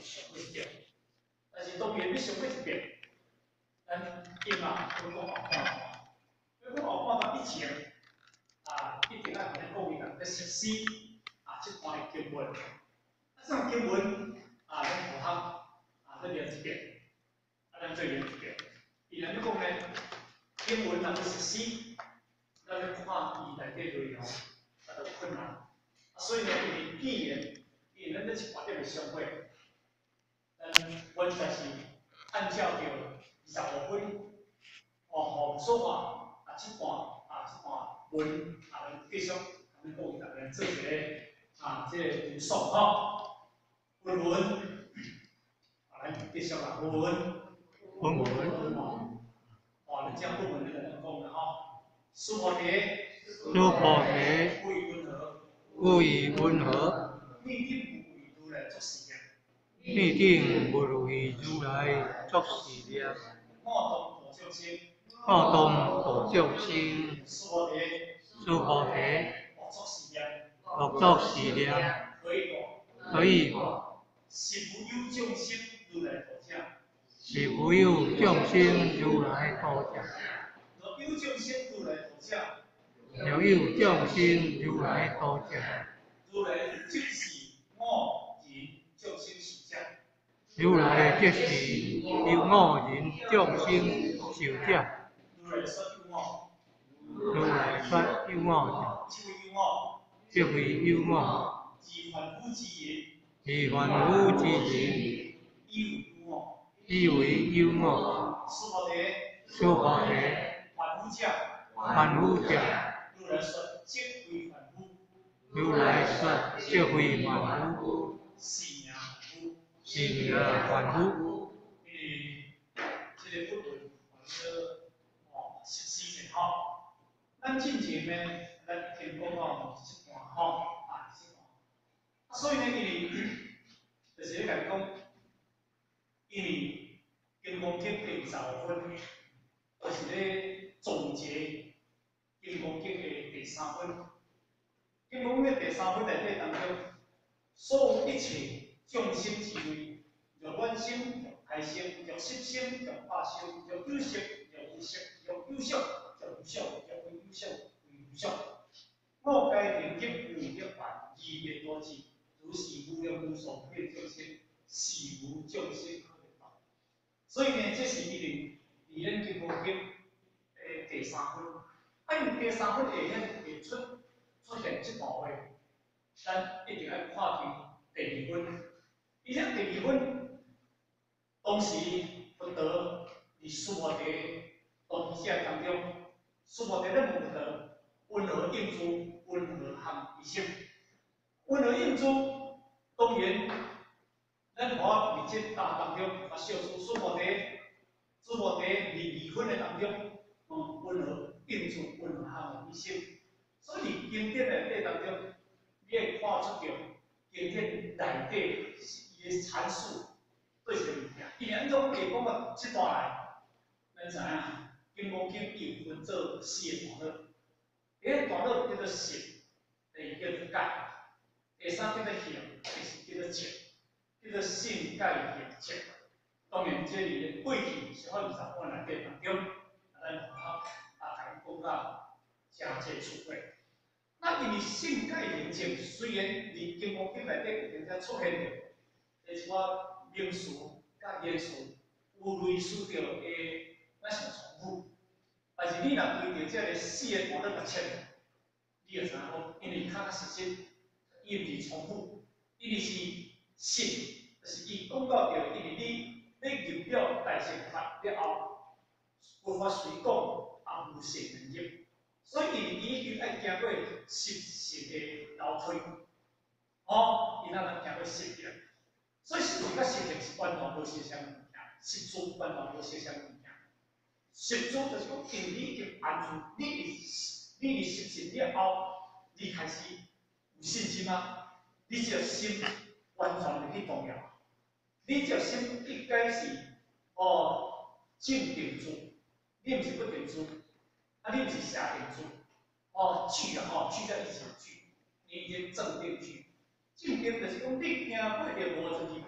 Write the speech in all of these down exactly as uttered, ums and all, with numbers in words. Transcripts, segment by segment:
上过一遍，但是当然要上过一遍，咱今嘛要讲后半段，要讲后半段以前啊，一定要同咱讲一下，要熟悉啊这段的经文。啊，这种经文啊，咱学校啊，咱练一遍，啊，咱再练一遍。伊人要讲呢，经文若要熟悉，咱要看伊内底内容，啊，就困难。啊，所以呢，伊语言，伊咱咧是绝对袂伤过。咱阮就是按照着二十五分，哦，所话啊，这段啊，这段文啊，咱继续啊，咱讲伊逐个做一个啊，这个读诵吼，文文啊，咱继续啦，文文文文。 哦，你将文文那个能讲的吼，苏婆蝶， 苏婆蝶， 故意温和， 故意温和， 必定不与如来作是言， 必定不如与如来作是言。 我动我就心， 我动我就心。 苏婆蝶， 苏婆蝶， 我作是言， 我作是言， 可以不？ 可以不？ 是无有众生如来佛者， 是无有众生如来佛者。 若有众生如来佛者， 若有众生如来佛者， 如来即是我人众生受者。 如来即是有我人众生受者。 如来说有我， 如来说有我， 即为有我， 即为有我， 以凡夫之言， 以凡夫之言， 以为有我。 以为有我。 苏婆蝶， 苏婆蝶， 凡夫者， 凡夫者， 如来说即为凡夫， 如来说即为凡夫， 是名凡夫， 是名凡夫。 因为这个不论或者哦实施者吼，咱进前呢，咱听讲到这段吼啊，这段，所以呢，因为就是咧甲你讲，因为金刚经第二十五分，就是咧总结金刚经的第三分。金刚经的第三分内底当中，所有一切众生之类，若卵生，若胎生，若湿生，若化生，若有色，若无色，若有相，若无相，若非有相，非有相。我该明经有一万二灭多智，如是无量无数遍众生，是无众生可得道。所以呢，这是一定伫咱金刚经诶第三分。啊，因第三分下面会出出现这段话，咱一定要看伫第二分。而且第二分，当时佛陀伫苏婆蝶当机者当中，苏婆蝶咧问佛陀，温何应诸？温何含一心？温何应诸？当然，咱我伫这大当中，啊，小苏苏婆蝶，苏婆蝶伫二分的当中，嗯，温何应诸？温何含一心？所以经典内底当中，你会看出着经典内底伊的阐述对一个物件。因为安怎会讲到这段来，咱知影金刚经有分做四个段落。第一个段落叫做性，第二叫做解，第三叫做行，第四叫做证，叫做性解行证。当然，这里的过去是好二十本内底当中，咱学校啊，甲伊讲到真济趣味。那因为性解行证，虽然伫经刚经内底有点出现着，这一寡名词甲言词有类似着诶，咱是重复。但是你若对着这个四个段落来切，你就知影讲，因为较实质，伊毋是重复，因为是性，就是伊讲到着，因为你你入了大乘法了后，佛法随讲也无性能入，所以伊一定爱经过实性的倒推，哦，伊才能经过实验，所以实质甲实验是完全无相像物件，实质完全无相像物件。实质就是讲，因为你已经按住，你是你是实践了后，你开始有信心啊！你只要心完全袂去动摇，你只要心应该是哦静定住，你毋是不定住，啊你毋是下定住，哦聚啊吼聚在一起聚，你已经正定聚。正定就是讲你行过着无十二菩萨规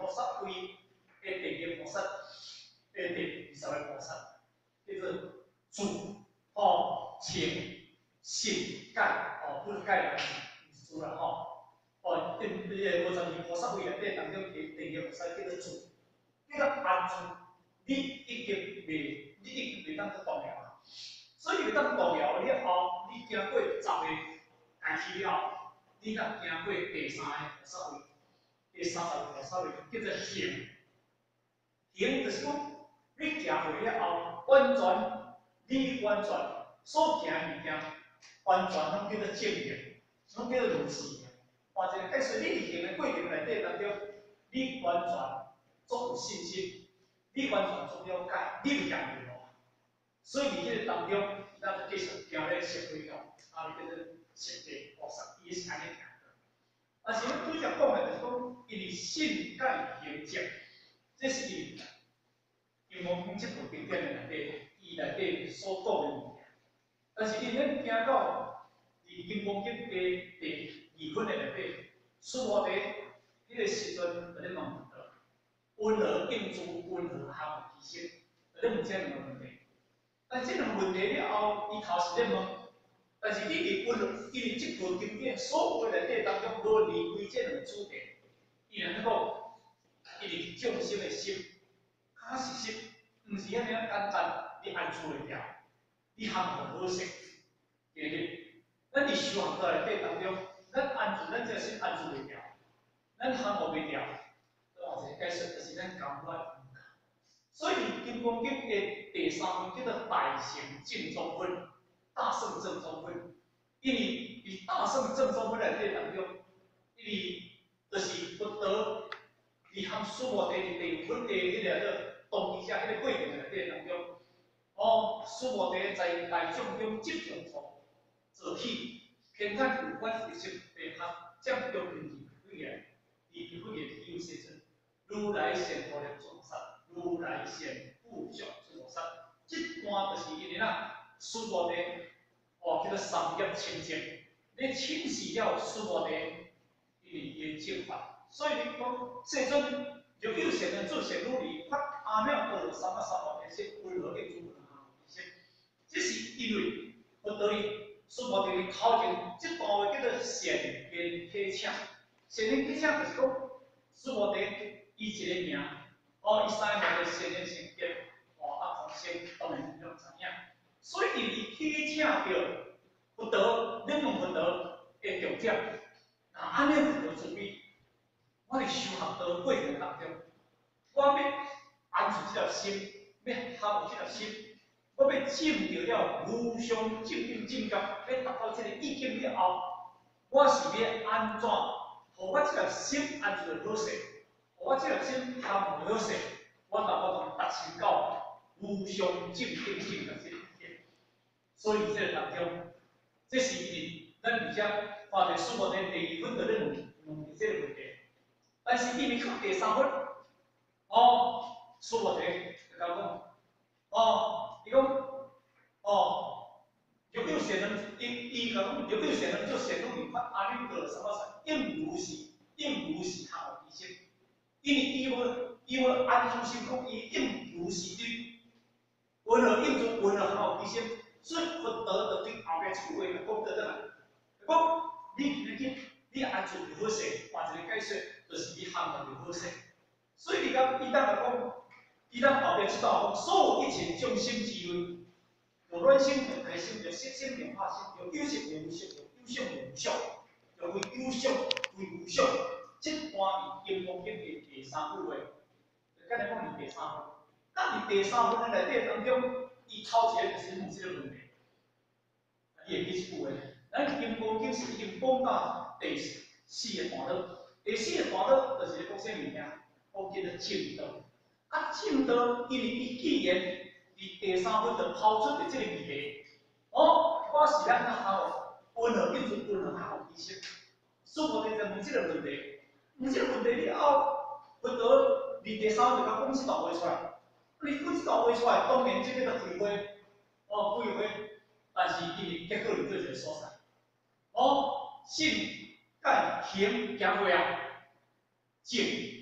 位的地个菩萨，的第二十位菩萨，叫做主哦情信解哦，不是解啦，是主啦吼。哦，第第五十二菩萨位内底当中第第二个菩萨叫做主，叫做安住，你已经袂，你已经袂当去动摇啊。所以袂当动摇了后，你经过十个代志了，你才经过第三个菩萨位，第三十个菩萨位叫做行。行就是讲，你行过了后，完全你完全所行物件，完全拢叫做正行，拢叫做如是。换一个解说，你伫行的过程内底当中，你完全足有信心，你完全足了解，你就行袂落。所以伫这个当中，咱就继续行咧社会中，啊，叫做实地菩萨，伊是安尼行的。但是咱拄则讲的就是讲，因为信解行证，这是因因为讲这部经典的内底，伊内底所讲的物件。但是因咱行到伫金刚经的第二分的内底，苏摩地迄个时阵，就咧问道：温和应诸温和行其实，就咧问这两个问题。但这两个问题了后，伊头是咧问，但是你伫温和，因为这部经典所有的内底当中，无离开这两个主题。伊安尼讲，因为众生的心，假实心，毋是遐尔简单，你安住袂了，你行无好势，对不对？咱伫修行道内底当中，咱安住咱这心安住袂了，咱行无袂了，或者解释就是咱感觉。所以《金刚经》的第三分叫做大乘正宗分，大乘正宗分。因为伫大乘正宗分内底当中，因为就是佛陀伫含苏摩地伫第五分的迄个做当机者迄个过程内底当中，哦，苏摩地在大众中集中从做起，偏袒有关一些地学将中根基语言，以语言有些阵，如来显佛的众生。如来显不相诸菩萨，这段就是因为啦，苏摩地哦叫做三业清净，你清洗了苏摩地，因为伊的净法，所以你讲世尊就有善人做善努力，发阿妙多罗三藐三菩提心，为何应诸佛行其心？这是因为佛陀伊苏摩地的头前这段话叫做善言体请，善言体请就是讲苏摩地伊一个名。哦，伊三个的先天性结，哦，啊，同性当然就知影。所以伊体请着佛陀，你问佛陀的重点，那安尼佛陀准备，我伫修学道过程当中，我要安住这条心，要学有这条心，我要证着了无上正定正觉，要达到这个意境了后，我是要安怎，互我这条心安住好势？我这条心行无好势，我达我同达成到无上正定正觉这个意见。所以这个当中，这是因为咱而且看着苏摩地第二分的咧问问这个问题，但是因为看第三分，哦，苏摩地就甲讲，哦，伊讲，哦，若有善人，伊伊甲讲，若有善人做善努力，发阿耨多罗三藐三，应如是，应如是行无其心。因为伊要伊要安住心讲，伊应如是对，温和应住温和行有其心，所以佛陀就对后面一句话讲得得来，讲你今日你安住就好势，换一个解说就是你行就好势。所以你讲伊当来讲，伊当后面这段讲，所有一切众生之类，有卵生有胎生，有色生有化生，有有色有无色，有有相有无相，有为有相为无相。这段是金刚经的第三句话，就甲你讲是第三分。那伫第三分的内底当中，伊头一个就是问这个问题。伊会记一句话，咱金刚经是已经讲到第四个段落，第四个段落就是讲啥物件？讲叫做正道。啊，正道因为伊既然伫第三分就抛出的这个议题，哦，我是咱较好温和一种温和好其实，所以我哋就问这个问题。问这个问题了后，佛陀伫第三就甲讲这段话出来。你讲这段话出来，当然这个就废话，哦，废话。但是因为结果有对一个所在，哦，信、解、行行过啊，正后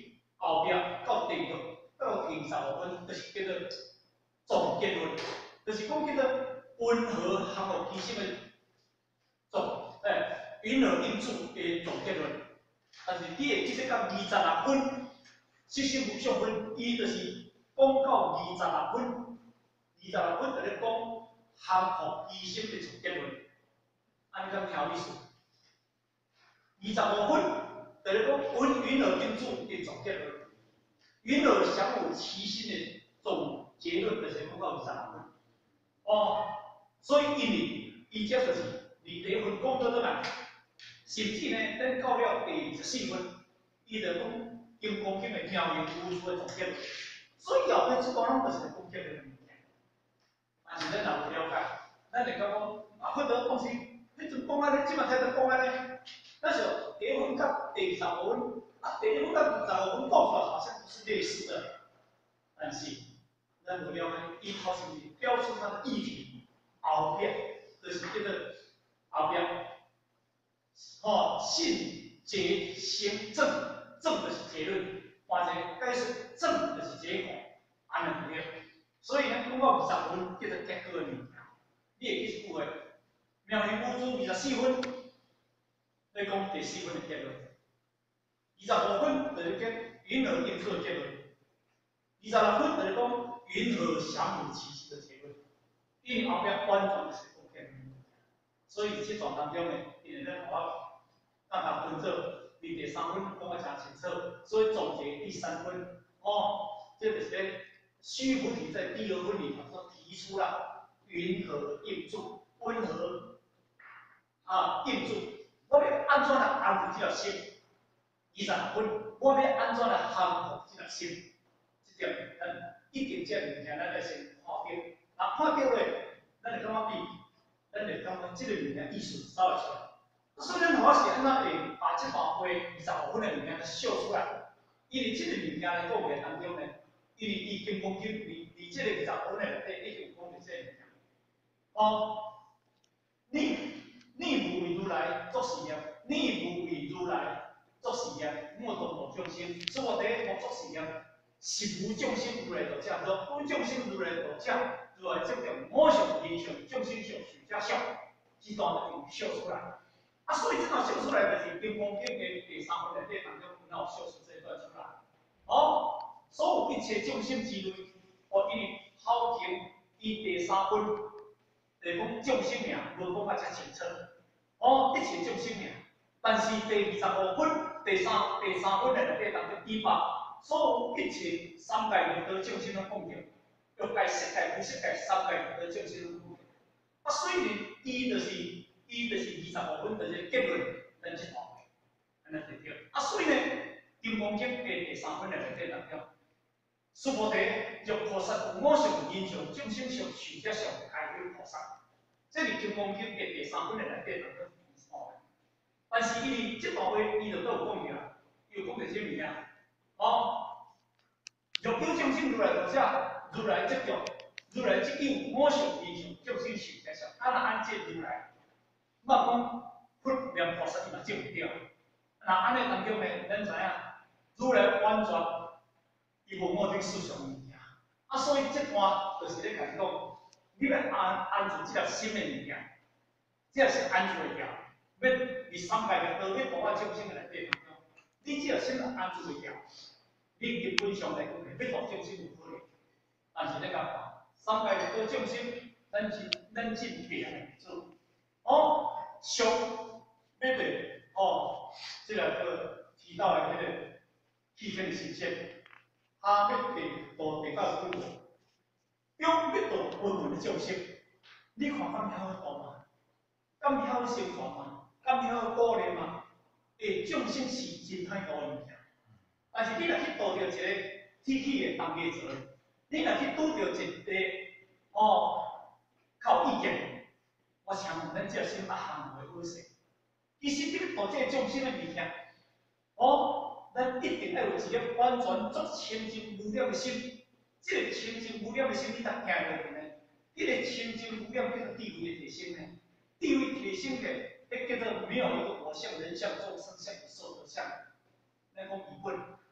后壁到第六到第十五分，就是叫做总结论，就是讲叫做温和项目基础的总诶云和因子的总结论。但是你会记得到二十六分，实心不上分，伊就是讲到二十六分，二十六分就咧讲项目基础的总结论，安尼敢听有意思？二十五分就咧讲温云和因子的总结论。云和相互齐心的总结论就是讲到二十六分。哦，所以因为伊这就是二第一分讲到倒来，甚至呢，咱到了第十四分，伊就讲金光金的妙用无数的总结论。所以后尾即段拢就是讲结论的物件。但是咱若有了解，咱会感讲啊，迄个东西，迄阵讲安尼，即马才在讲安尼，但是第一分甲第十五分。啊，第一分到第十五分讲出来好像不是类似的，但是咱无了解，伊头前是标出它的议题，后边就是叫做后边，哦，信结行证，证就是结论，或者该是证就是结果，安两个。所以呢，讲到二十分叫做结果的物件，你会记一句话：妙语无珠二十四分，来讲第四分的结论。二十五分就是讲云和因素的结论，二十六分就是讲云和相互齐心的结论，因为后边完全是讲结论。所以这段当中呢，因为咱我让它分做你第三分讲得真清楚，所以总结第三分哦，这就是咧虚无题在第二分里头所提出了云和应注、温和啊应注，我要安怎来安抚这条心？二十六分，我要安怎来康复这条心？这点咱一定这物件咱要先看到，那看到咧，咱就感觉比，咱就感觉这个物件意思稍微出来。所以咱我是安怎会把这段话二十五分的物件秀出来？因为这个物件咧，个话当中呢，因为伊金光经离离这个二十五分的内底已经讲到这个物件。哦，你你无为如来作事业，你无为如来。作事业，莫动无众生。所以我第一无作事业，是无众生如来道者。若无众生如来道者，如来即种我相形象，众生相许者相，这段就秀出来。啊，所以这段秀出来就是金光经的第三分内底当中，然后秀出这段出来。哦，所有一切众生之类，我因为好情，伊第三分就是讲众生命，无讲啊遮清楚。哦，一切众生命。但是第二十五分、第三、第三分的内底当中，伊把所有一切三界六道众生拢讲着，欲界、色界、无色界三界六道众生拢讲着。啊，虽然伊就是伊就是二十五分，就是结论咱即段话，安尼对对。啊，所以呢，金刚经的第三分的内底当中，须菩提若菩萨有我相、人相、众生相、寿者相，皆为菩萨。这是金刚经的第三分的内底当中。但是因为这段话，伊就都有讲着，伊有讲着啥物件？哦，若有众生如来道者，如来即种，如来即有我相、人相、众生寿者相，啊，若按这如来，莫讲佛念菩萨伊嘛证唔着。那安尼当中呢，咱知影，如来完全伊无我种世上物件，啊，所以这段就是咧讲讲，你要安安住这条心的物件，这是安住的条。要伫三界六道，要度化众生的内底当中，你只要先来安住袂了，你基本上来讲，要度众生有可能。但是你讲看，三界六道众生，咱是咱尽别人做，哦，上要对哦，这个个提到的迄个气天神仙，他要对度地到几多？要要度温文的众生，你看敢晓度吗？敢晓生传吗？敢晓鼓励嘛？诶，众生是真歹度的物件，但是你若去度着一个天气的当家做，你若去拄着一个哦靠意见，我想问咱这心啊行袂好势。其实你去度这个众生的物件，哦，咱一定要有一个完全足清净无染的心。这个清净无染的心，你当听落去呢？这个清净无染叫做地位的提升呢？地位提升的。迄叫做没有一个我相、人相、众生相、寿德相，咱讲疑问，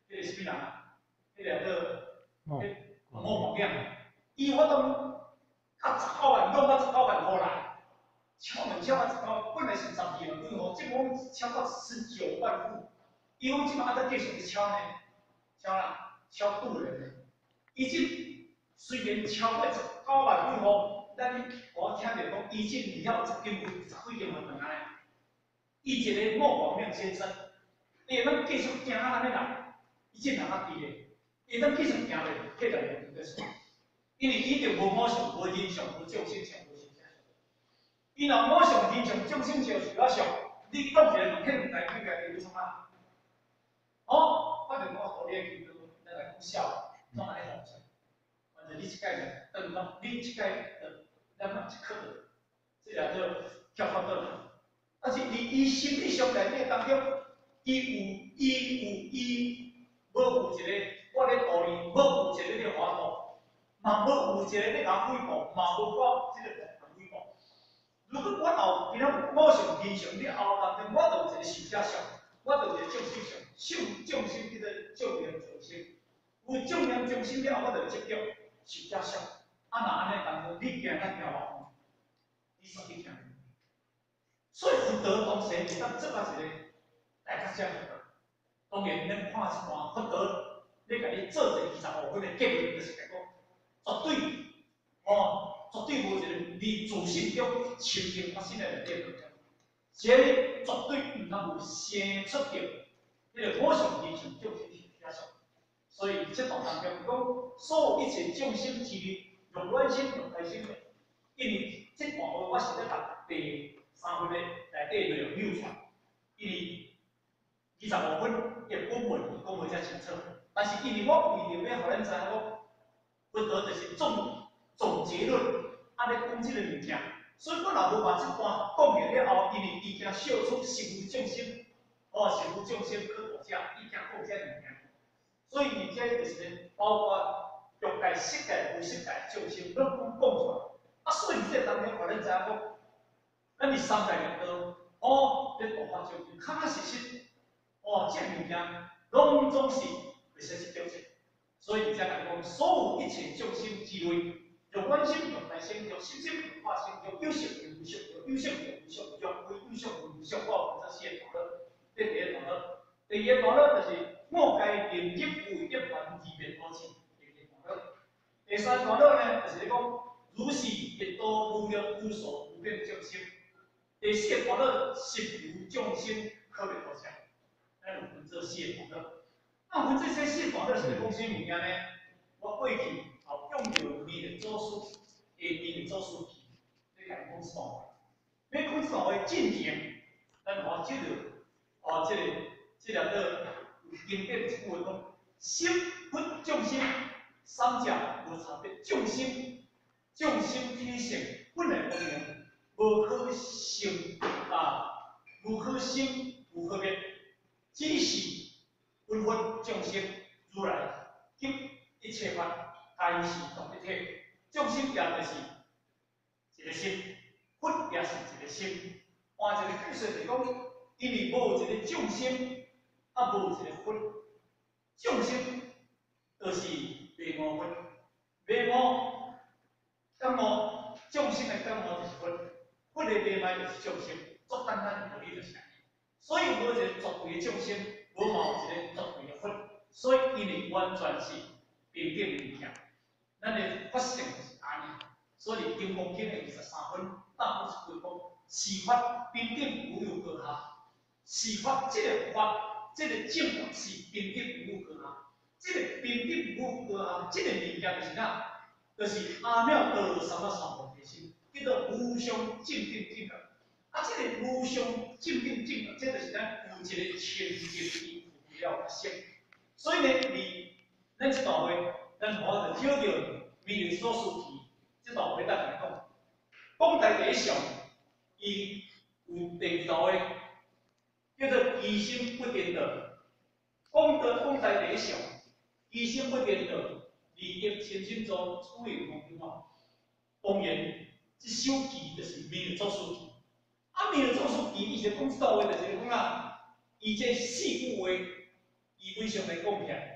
迄个什么人啊？迄个个， 哦， 某某店，伊我当甲十九万，弄到十九万块来，敲门敲到十九，本来是十二万几吼，即讲敲到十九万户，伊讲即马还在继续敲呢，敲啦，敲渡人呢，伊即虽然敲到十九万几吼，但你我听着讲，伊即以后一间十几间门门安尼，伊一个莫广亮先生，伊会当继续行安尼啦，伊即人较低咧。伊当继续行咧，迄个人就是，因为伊就无我上、无人上、无众生上、无神上。伊若我上、人上、众生上是我上，你讲一个问题问题，应该是创啊？哦，反正我互你个叫做咱来讲笑，总安尼讲出。反正你即摆就等讲，你即摆就咱嘛一课，即个叫叫法倒来。但是伊伊心理上内底当中，伊有伊有伊，无有一个。我咧道理，无有一个咧话度，嘛无有一个咧甲诽谤，嘛无我即个甲诽谤。如果我后今仔我上天上，你后当中我就有一个受者上，我就有一个众生上，受众生叫做众量众生，有众量众生了后，我就有接着受者上。啊，那安尼当中，你行咱行往，你煞去行。所以福德同时会当做啊一个大家者福德。当然，咱看一段福德。你甲你做一个二十五分的结论，就是讲，绝对，哦，绝对无一个你自信中亲身发生的问题当中，所以绝对毋通有先出着迄个我上人上众生上上。所以这段当中讲，所有一切众生之力，用软心用开心的，因为这段话我是咧读第三分的内底内容流传，因为二十五分嘅本文讲袂遮清楚。但是因为我为着要互咱知影讲，佛陀就是总总结论，安尼讲即个物件，所以我若无把即段讲完了后，因为伊惊笑出实无众生，哦，实无众生可度者，伊惊讲遮物件，所以伊遮就是包括欲界、色界、无色界众生，拢讲讲出来。啊，所以这当中互咱知影讲，咱伫三界内道，哦，咧度化众生，确确实实，哦，这物件拢总是。这是众生，所以而家来讲，所有一切众生之类，有观心、有大心、有心心、有化心、有有色、有无色、有有色、有无色、有非有色、有无色，我讲这四个道理。这第一道理，第二道理就是我该连接为一凡二灭多情，第二道理。第三道理呢，就是讲如是亦多无量无数无边众生。第四个道理，实无众生可灭多相。咱有分这四个道理。那我们这些四段的是讲啥物件呢？我过去后用着弥勒祖师的弥勒祖师记，你来讲这段话。要讲这段话进前，咱话即个哦，即个即个个经典一句话讲：心佛众生三者无差别，众生众生体性本来无明，无可生啊，无可生，无可灭，只是。分分众生如来及一切法，皆是同一体。众生也就是一个心，佛也是一个心。换一个解释就是讲，因为无一个众生，啊无一个佛，众生就是灭无佛，灭无感悟，众生的感悟就是佛，佛的灭灭就是众生，作简单道理就是安尼。所以无一个绝对的众生。无毛一个绝对的佛，所以因为完全是平等的物件。咱的法性就是安尼，所以金刚经的二十三分，大部是讲是法平等无有高下，是法这个法，这个正法是平等无有高下，这个平等无有高下，这个物件就是哪？就是阿妙多罗三藐三菩提心，叫做无上正等正觉。啊，这个无上正等正觉，这就是咱有一个前进因符了性。所以呢，你咱这段话，咱我就挑着弥勒祖师记这段话咱来讲。讲在第一上，伊有第二道话，叫做疑心不颠倒。讲到讲在第一上，疑心不颠倒，利益千千宗，处理公平化。当然，这首记就是弥勒祖师记。啊，弥勒祖师记伊是讲这道话，就是讲啊，伊这四句话，伊非常的讲起来。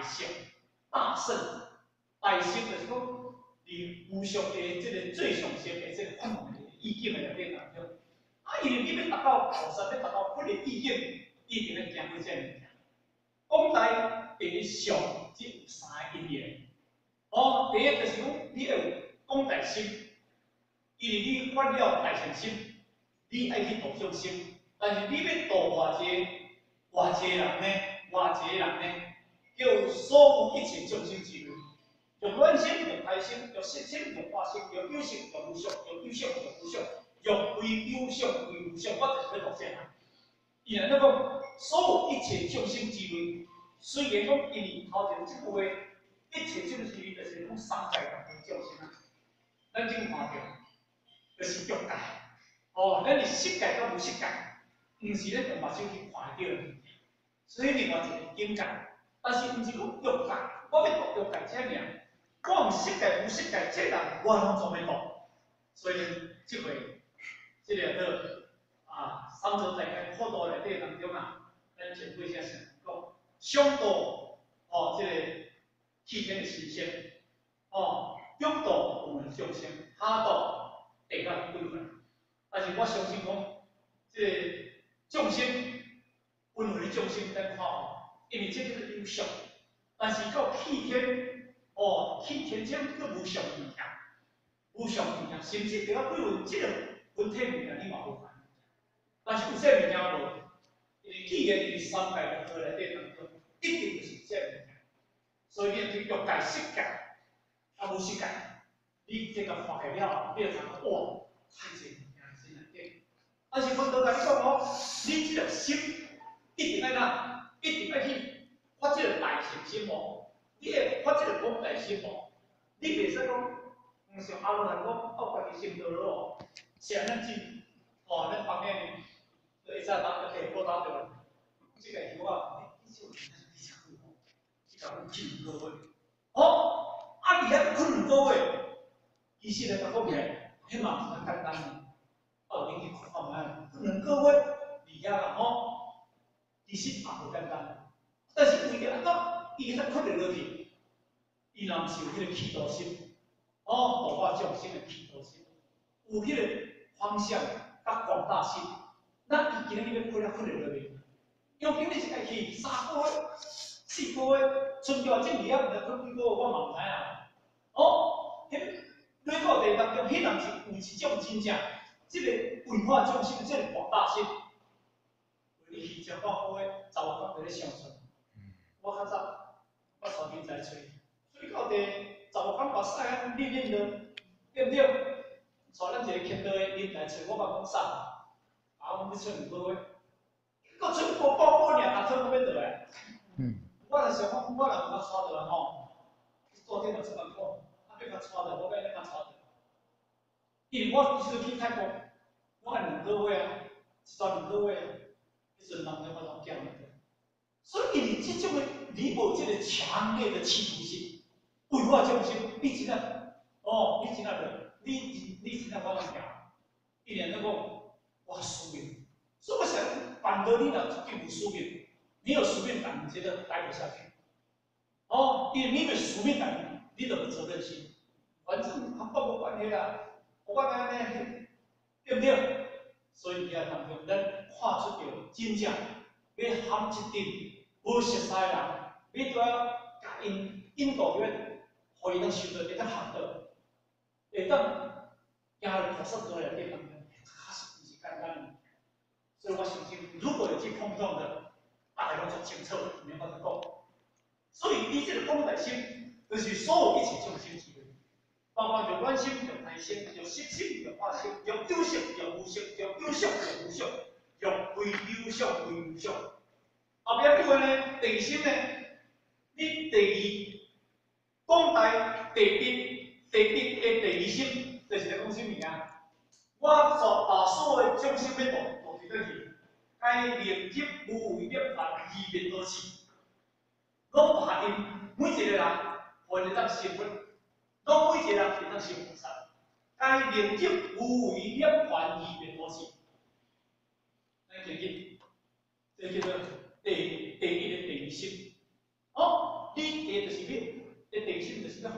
胜大胜，大胜就是讲，伫武术的即个最上层的即个法门的意境的内底当中，啊，因为你要达到菩萨，要达到佛的意境，一定要经过这物件。讲台第一上只有三个因缘，哦，第一就是讲你要有讲台心，因为你发了大乘心，你爱去度众生，但是你要度偌济偌济人呢？偌济人呢？叫所有一切众生之类，用软心，用开心，用实心，用化心，用有性，用无相，用有相，用无相，用非有相，非无相，我就是要度这人。伊安尼讲，所有一切众生之类，虽然讲因为头前即句话，一切众生之类就是讲三界内的众生啊，咱怎看到？就是欲界。哦，咱是色界甲无色界，毋是咱用目睭去看得到的。所以另外一个境界，但是毋是讲欲界，我要度欲界这尔，我用色界无色界这人，我拢做袂到。所以即回，即个个啊，三者在个佛道内底当中啊，咱前辈先生讲，上道哦，即、这个气天的神仙，哦，欲道我们众生，下道地界的鬼魂。但是我相信讲，即、这个众生，温和的众生咱看哦，因为这个有相，但是到气天，哦，气天这个无相物件，无相物件，甚至地界鬼魂这个本体物件你嘛无看，但是有这物件无，因为既然是三界的河内底当中，一定就是这物件，所以你对欲界、色界，啊无色界，你这个看起了，你就感觉哇，太济。但是分道来讲哦，你这个心一定要哪？一定要去发这个大乘心哦。你会发这个广大心哦。你袂使讲，唔像阿罗汉讲，我家己心道咯，是安尼进哦，咱方面就会使当个下波打着。这个是我，你这个是非常好哦，你甲阮去两个月，哦，啊，而遐去两个月，其实来讲起来，迄嘛是很简单的。哦，你去看卖，两个月离遐啦吼，其实也无简单。但是为了安怎，伊才困得落去，伊若是有迄个企图心，哦，度化众生的企图心，有迄个方向甲广大心，咱伊今日要困了困得落去。因为今日是爱去三个月、四个月，剩掉这二啊，毋知困几个月，我嘛毋知影。哦，迄内口地当中，迄人是有一种真正。这个文化中心的这个广大性，你去讲讲好诶，查某囝在咧相传。我较早我头前在吹，所以到底查某囝把屎啊练练了，对不对？带咱一个牵刀的人来吹，我讲讲啥？啊，我要吹两个月，搁吹过半个月，啊，吹到要倒来。嗯。我就想讲，我若甲带倒来吼，昨天就出来讲，啊，要甲带倒，我要安怎甲带倒？因为我时阵去泰国。我按两个月啊，一段两个月啊，迄阵人在我拢讲的。所以你这种的，你无这个强烈的企图心，为我众生，你真啊，哦，你真啊的，你你真啊我拢讲，一年那个我输命，所以我想，反得你若并不输命，你有输命感，你觉得待不下去。哦，因为你没输命感，你就有责任心，反正他不无关系啦，我讲安尼。对不对？所以伫遐当中，咱看出着真正要含一阵无熟悉的人，你都要甲因引导院，互伊当受到会当学到，会当行入菩萨道内底当中，确实不是简单的。所以我相信，如果有去碰撞的，大家拢做清楚，明白得讲。所以你这个广大心，就是所有一切众生之类。包括有软心、有耐心、有实心、有化心、有有性、有无性、有有相、有无相、有非有相、非无相。后壁句话呢？第心呢？你第二讲台第一、第一的第二心，就是在讲什么啊？我所把所有众生要度度伫倒去，该念入无为涅槃，二面而起。拢把因每一个人，互因当成佛。拢每一个人会当成菩萨，该念入无为涅槃而变多时。咱记记，这叫做第第一个第二心。哦，你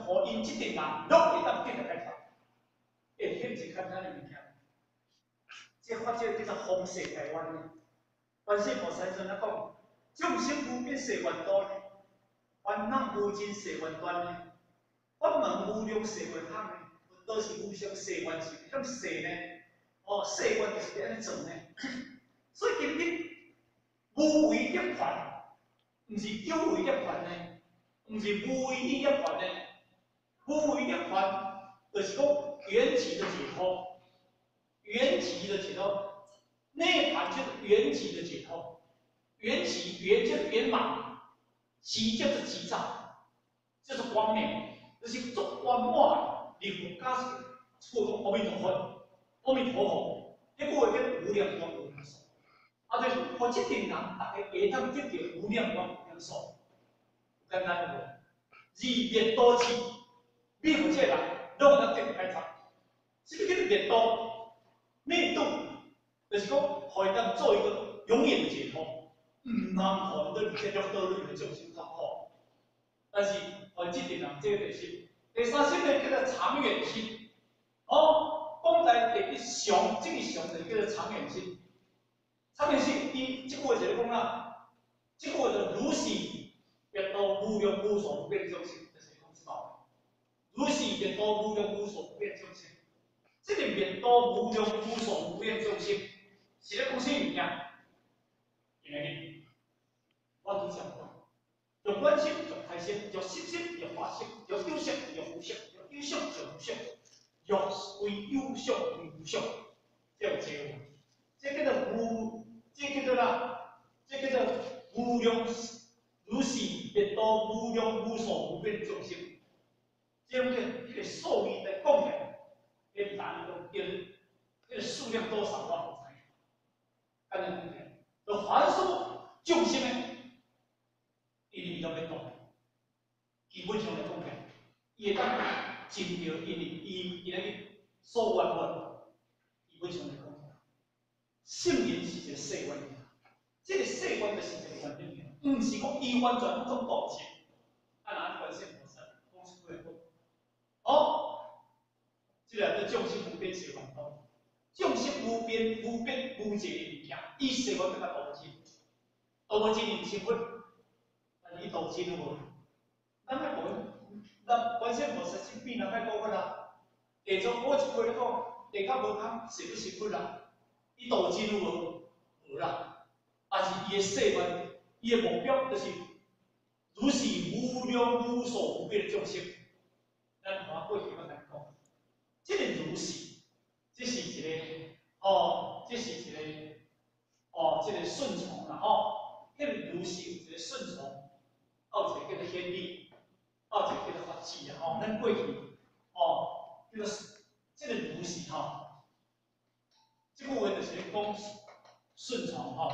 互因即阵人拢会当变得解脱，会显一简单的物件。这发展叫做风世台湾呢。观世菩萨尊啊讲，众生无边誓愿度呢，烦恼无尽誓愿断呢，法门无量誓愿行呢，都是无上誓愿是向誓呢。哦，誓愿就是要安尼做呢。所以今日无为业权，毋是有为业权呢，毋是无为业权呢。无为业权就是讲缘起的解脱，缘起的解脱，涅槃就是缘起的解脱。缘起缘就是圆满，起就是极照，就是光明，就是足圆满的佛家是初中阿弥陀佛，阿弥陀佛，迄句话叫无量光无量寿。啊，就是我这群人，大家会当得到无量光无量寿，简单无？二灭多起，灭互这人，拢有当得到解脱。什么叫做灭多？灭度，就是讲，可以当做一个永远的解脱，唔通互你伫这六道里面众生痛苦。但是，我这群人这个是第三性呢，叫做长远性。哦，讲在第一上，这个上就叫做长远性。长远性，伊即句话就是讲啦，即句话就如是灭度无量无所不变众生，就是讲知道。如是灭度无量无所不变众生，这个灭度无量无所不变众生，是咧讲啥物件？因为我拄讲过，用观心，用开心，用心心，用法心，用有相，用无相，用有相，用无相，用为有相为无相，这有这个，这叫做无。这叫做啦，这叫做无量如是灭度无量无所不变众生。这种叫迄个数义来讲起来，迄人讲叫迄个数量多少我无知，安尼讲起来，就凡所众生的，伊就要懂。基本上来讲起来，伊会当真着，因为伊伊那个所愿愿，基本上来讲。圣言是一个誓愿，这个誓愿就是一个愿力，唔是讲伊完全那种道歉，啊哪观世菩萨讲出来讲，哦，这个叫众生无边誓愿度，众生无边无边无一个物件，伊誓愿要甲度尽，度无尽伊是佛，但伊度尽无，咱要讲，咱观世菩萨是变人该讲法啦，地藏我一句咧讲，地较无通是不是佛啦？伊度尽有无？无啦，但是伊的誓愿，伊的目标就是如是无量无所不变的众生。咱看过去我来讲，这个如是，这是一个哦，这是一个哦，这个顺从啦吼，迄个如是有一个顺从，有一个叫做显理，有一个叫做法智啊吼。咱过去哦，叫做这个如是吼。这句话就是讲顺从吼，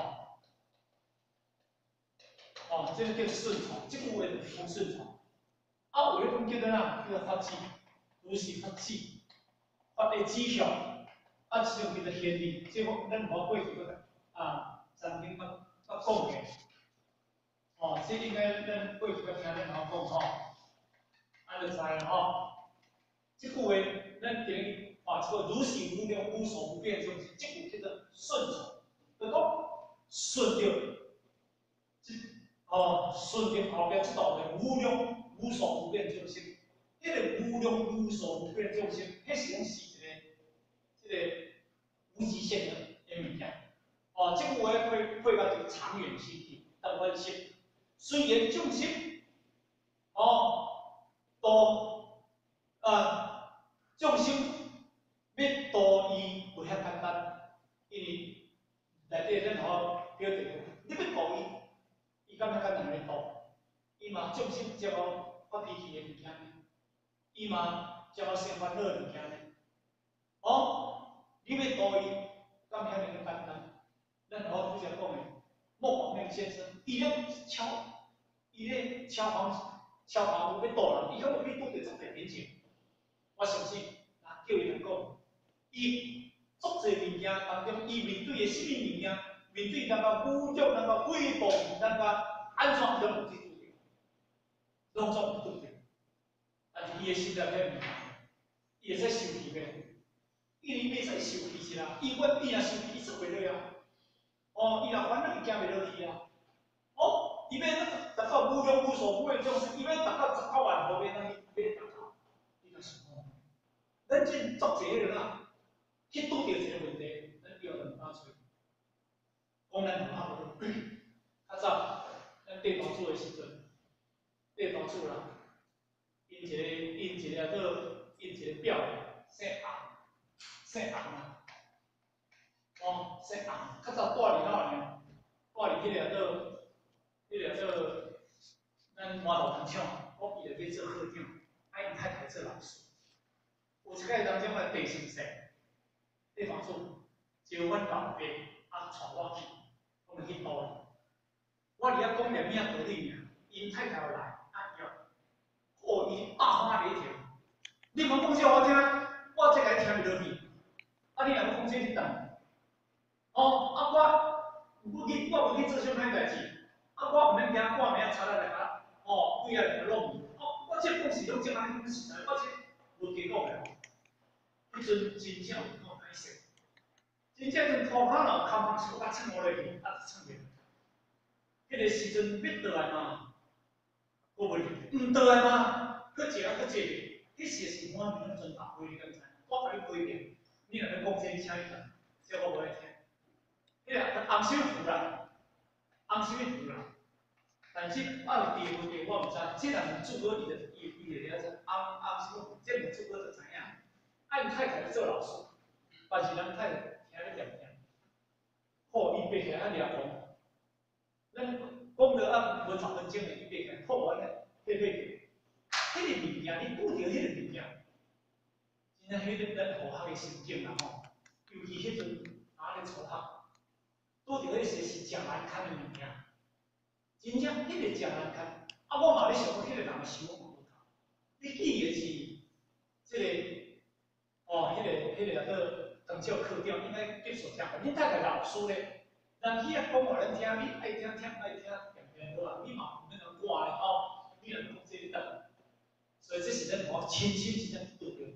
哦，这个叫顺从。这句话就是讲顺从。啊，有咧讲叫做哪？叫做法智，如是法智，法的指向，啊，这种叫做显理。这个咱无过去个啊，曾经捌捌讲过。哦，这应该咱过去捌听咱老讲吼，啊，就知啦吼。这句话咱今日。啊，这个如是无量无所不变众生，这句叫做顺从，就讲顺着，这哦顺着后边这道的无量无所不变众生，迄个无量无所不变众生，迄是讲是一个，这个无极限的的物件。哦，这句话配配合这个长远性体的关系，虽然众生，哦，都呃众生。要度伊不遐简单，因为内底任何表定，你要度伊，伊敢若简单要度？伊嘛众生接有发脾气的物件呢，伊嘛接有生烦恼的物件呢。哦，你要度伊，敢遐尼简单？任何拄则讲的莫广亮先生，伊咧敲，伊咧敲房敲房屋要度人，伊讲要去拄着足侪年前，我相信，啊叫伊来讲。伊足侪物件当中，伊面对的什么物件？面对咱个侮辱、咱个诽谤、咱个安怎拢有去拄着，拢总有拄着。但是伊伊的心态变，伊会使受气呗。伊哩袂使受气是啦，伊阮伊若受气，伊做袂落啊。哦，伊若烦恼，伊行袂落去啊。哦，伊要达到无量无所不为众生，伊要达到十九万无边，那伊要达到，伊若想讲，咱真作这个人啊，去拄着一个问题，咱要两把嘴。讲咱好好无？较早咱地头主的时阵，地头主啦，因一个因一个个因一个表姓洪，姓洪啊，哦，姓洪，较早住伫哪呢？住伫迄个个。迄个做咱麻豆工厂，我伊就去做科长，啊因太太做老师。有一摆当中个地先生，地方主招阮老爸啊带我去，我们去倒哩。我伫遐讲念咩道理尔，因太太来，啊伊哦，伊百花连天。你莫讲这我听，我这个听袂落去。啊你若要讲这你等，哦啊我，我去我无去做啥歹代志。啊，我毋免惊，我明仔查来来啊，哦，几啊来弄伊，哦，我这讲是用这安尼讲实在，我这无假讲的。迄阵真正有够歹势，真正阵涂骹咯，空空手甲蹭落去，啊，蹭袂。迄个时阵要倒来嘛，我无入，毋倒来嘛，搁一啊搁一个，迄时是我面阵大会，你敢知？我甲你规遍，你若要讲这，请你等，这我无爱听。迄个红手符啦。红手符啦，但是啊有地无地我毋知，即若问主哥伊就伊伊就了解，红红手符，即问主哥就知影。啊因太太做老师，但是咱太太听咧念念，好伊爬起来啊掠讲，咱讲到啊无十分钟的伊爬起来，好完咧，爬爬去，迄个物件你拄着迄个物件，真正迄个咱好学的心境啦吼，尤其迄阵哪咧初学。拄着迄些是诚难堪的物件，真正迄个诚难堪。啊，我嘛咧想讲，迄个人想我无头。你记的是，即、这个哦，迄、那个迄、那个个当少课长应该接受听。恁太太老师咧，人去啊讲互咱听，你爱听听爱听，点点好啊，你嘛毋免讲挂咧吼，你若讲这个，所以这是咱好亲亲之间拄着。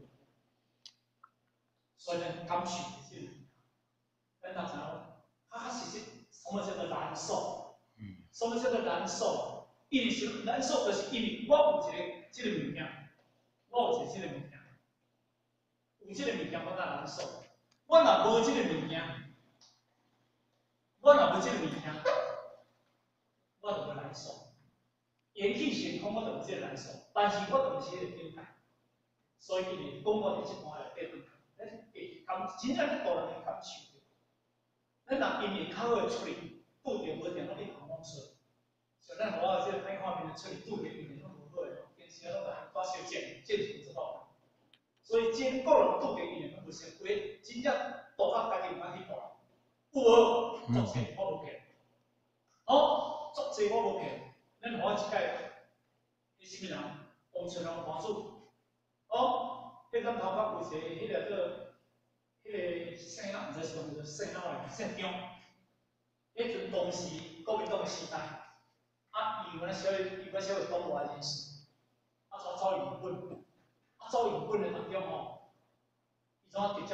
所以咱感受这些，咱哪知影？它是什么叫做难受？嗯，什么叫做难受？因为是难受，就是因为我有一个这个物件，我有一个这个物件，有这个物件我才难受。我若无这个物件，我若无这个物件，我就无难受。元气成空，我就有这个难受，但是我就毋是迄个顶界，所以伊讲我伫即盘内底，咱会感真正去个人会感受。咱若因为较好的处理，拄着无定，咱你通往说，像咱我这歹看面的处理，拄着因为拢无好的，平时拢个多小见，见识不道。所以真个人拄着因为拢无成规，真正大家家己有法去大，有无？作势我无骗，哦，作势我无骗，咱我一届，迄什么人？王春龙皇主，哦，迄咱头壳有一个迄个个。迄个姓啊，毋知是讲做姓啊来，姓张。迄阵当时国民党时代，啊，伊原来小伊原来小是党外人士，啊，怎走日本？啊，走日本的当中吼，伊怎直接？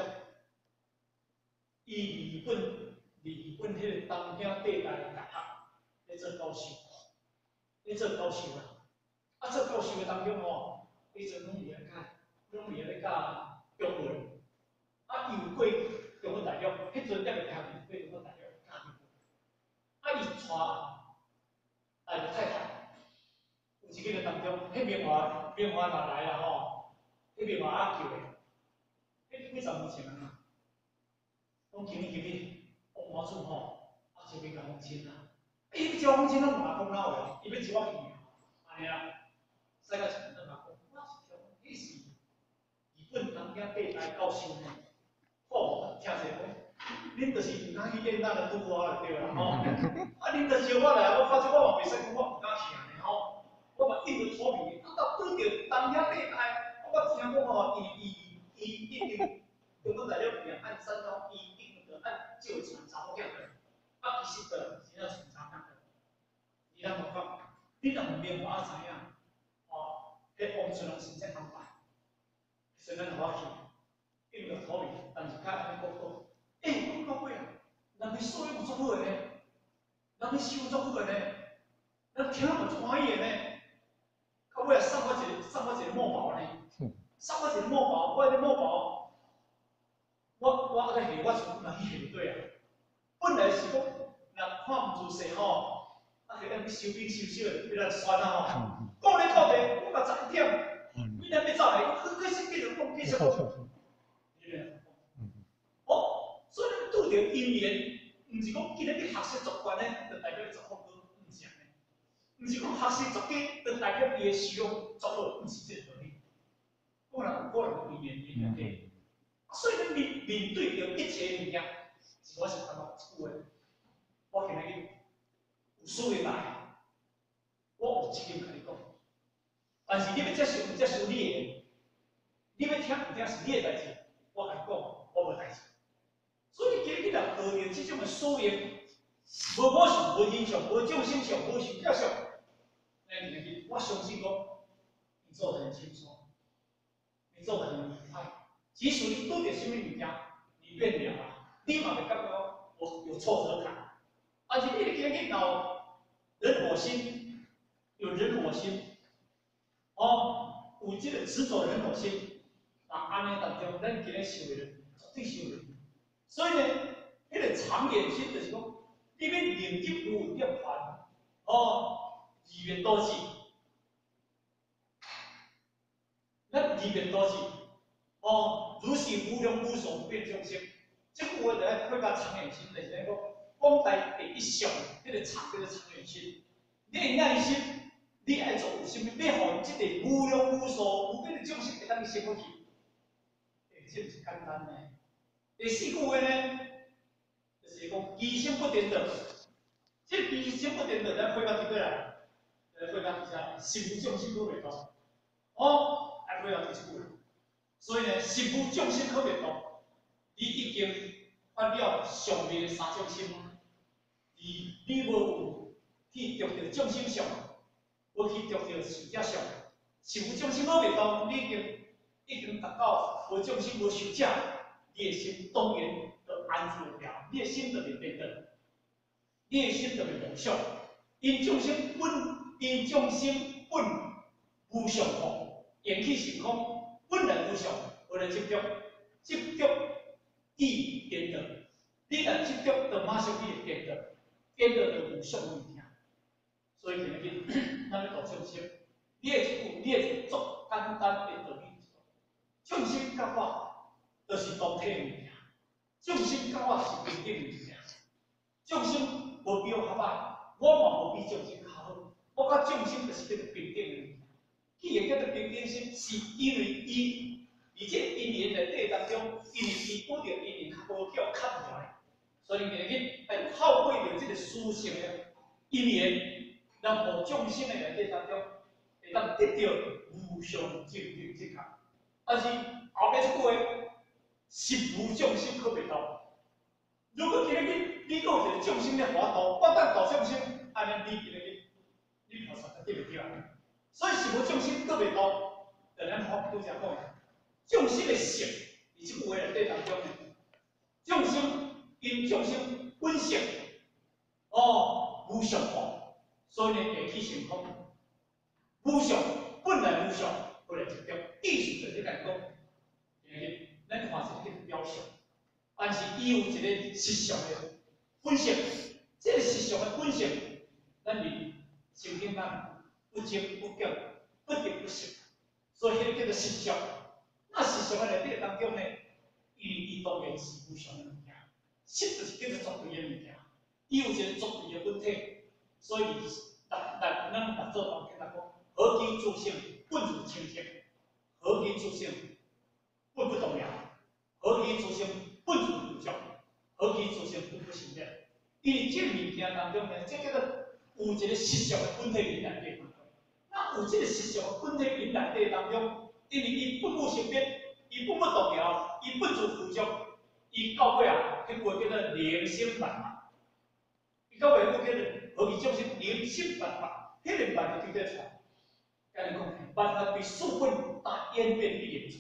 伊日本日本迄个东京地大的大学咧做教授，咧做教授啦。啊，做教授的当中吼，迄阵拢伫咧教，拢伫咧教中文。啊，伊有过中国大陆，迄阵才会听过中国大陆教日本。啊，伊带带着太太，有一个当中，迄名华名华若来啦吼，迄名华阿舅诶，迄几十年前啊，讲今日今日，王华主吼，啊就要甲封亲啦。伊招封亲拢麻烦哪位？伊要招我去尔，安尼啊，使到前头嘛讲，我是听，迄是日本东京地大教授呢。哦，听者讲，恁就是毋通去练咱的拄我就对啦吼。啊，恁着招我来，我发觉我嘛袂使讲我毋敢去安尼吼。我嘛一直错迷，啊，到拄着东京地大，我听讲吼，伊伊伊一定中国大陆边按山东，伊一定着按照传查某囝的，啊，其实着真正传查囝的。伊咱无讲，你若问明我知影，哦，迄王春龙先生安排。 所以咱我去应着土面，但是较安尼讲讲，诶，讲到尾啊，人哋素养有足好诶呢，人哋修足好诶呢，咱听无足欢喜诶呢，到尾啊送我一个送我一个墨宝呢，送我一个墨宝，我迄个墨宝，我我啊个下我厝人去下对啊，本来是讲若看毋住势吼，啊下咱去收兵收收诶，要咱选啊吼，讲咧讲咧，我到十一点。 你那边照来，可可是继续讲，继续讲，哦，所以咱拄着因缘，毋是讲今日去学习足悬咧，就代表足好个，毋是安尼。毋是讲学习足低，就代表伊个修养足好，毋是这个道理。个人有个人的因缘因缘的，所以咱面面对着一切物件，是我是感觉一句话，我今日有需要来，我有责任甲你讲。 但是你要接受，接受你的，你要听唔听是你的代志。我甲你讲，我无代志。所以今日若学着即种的素养，无我想，无人上，无众生上，无受教上，咱今日我相信讲，你做得很轻松，你做得很愉快。即使你拄着什么物件，你变了啊，你嘛会感觉我有挫折感。而且你今日有人我心，有人我心。 哦，有即个执着的人我心，那安尼当中，咱今日修的人绝对修的。所以呢，迄、那个长远心就是讲，你要念经有涅槃，哦，二元多智，咱二元多智，哦，如是无量无数变众生，这句话就要更加长远心，就是讲，讲在第一项，迄、那个长叫做长远心，你的耐心。 你爱做有啥物？要互即个无量无数无边的众生会当你生活去，诶，这毋是简单呢。第四句话呢，就是讲机心不颠倒。这机心不颠倒，咱配合伫过来，呃，配合伫啥？心无众生可袂多。哦，爱配合第四句。所以呢，心无众生可袂多。你已经发了上面三种心，而你无有去着着众生相。 我去着着受者上，是无众生好袂当，你已经已经达到无众生无受者，你的心当然就安住了，你的心就袂颠倒，你的心就袂妄想。因众生本因众生本无常空，缘起性空，本来无常，无来执着，执着易颠倒。你若执着，就马上你会颠倒，颠倒就无常物件。 所以今日咱要度众生，你的一句，你的足简单的道理。众生甲我就是同体物件，众生甲我是平等物件。众生无比我较歹，我嘛无比众生较好。我甲众生就是叫做平等的物件。既然叫做平等心，是因为伊伫这因缘内底当中，因为伊拄着因缘较无叫较无来，所以今日要透过着这个殊胜的因缘。 让互众生的内底当中，会当得到无上正等之觉。但是后面这句话，是无众生可袂到。如果今日你你有一个众生咧活度，我当度众生，安尼你今日你菩萨就对袂着。所以是无众生可袂到，就咱法拄则讲的，众生的性，伫这句话内底当中呢，众生因众生本性，哦，无常空。 所以呢，缘起性空，无常本来无常，后来执着，意思就是讲讲，诶，咱看是一个表象，但是伊有一个实相的本性，这个实相的本性，咱是心境咱不清不觉，不定不实，所以迄个叫做实相。那实相的内底当中呢，伊伊当然是无常的物件，实就是叫做绝对的物件，伊有一个绝对的本体。 所以，咱咱咱咱做当跟他讲，何其诸性本如清净，何其诸性本不动摇，何其诸性本如无常，何其诸性本不生灭。因为这物件当中呢，这叫做有一个实相的本体伫内底当中。那有这个实相的本体伫内底当中，因为伊本不生灭，伊本不动摇，伊本如无常，伊到尾啊，迄个叫做灵性万法。伊到尾迄个叫做。 何其众生灵性万法，迄个万就对得出来。甲你讲，万法对数分大演变必然出来。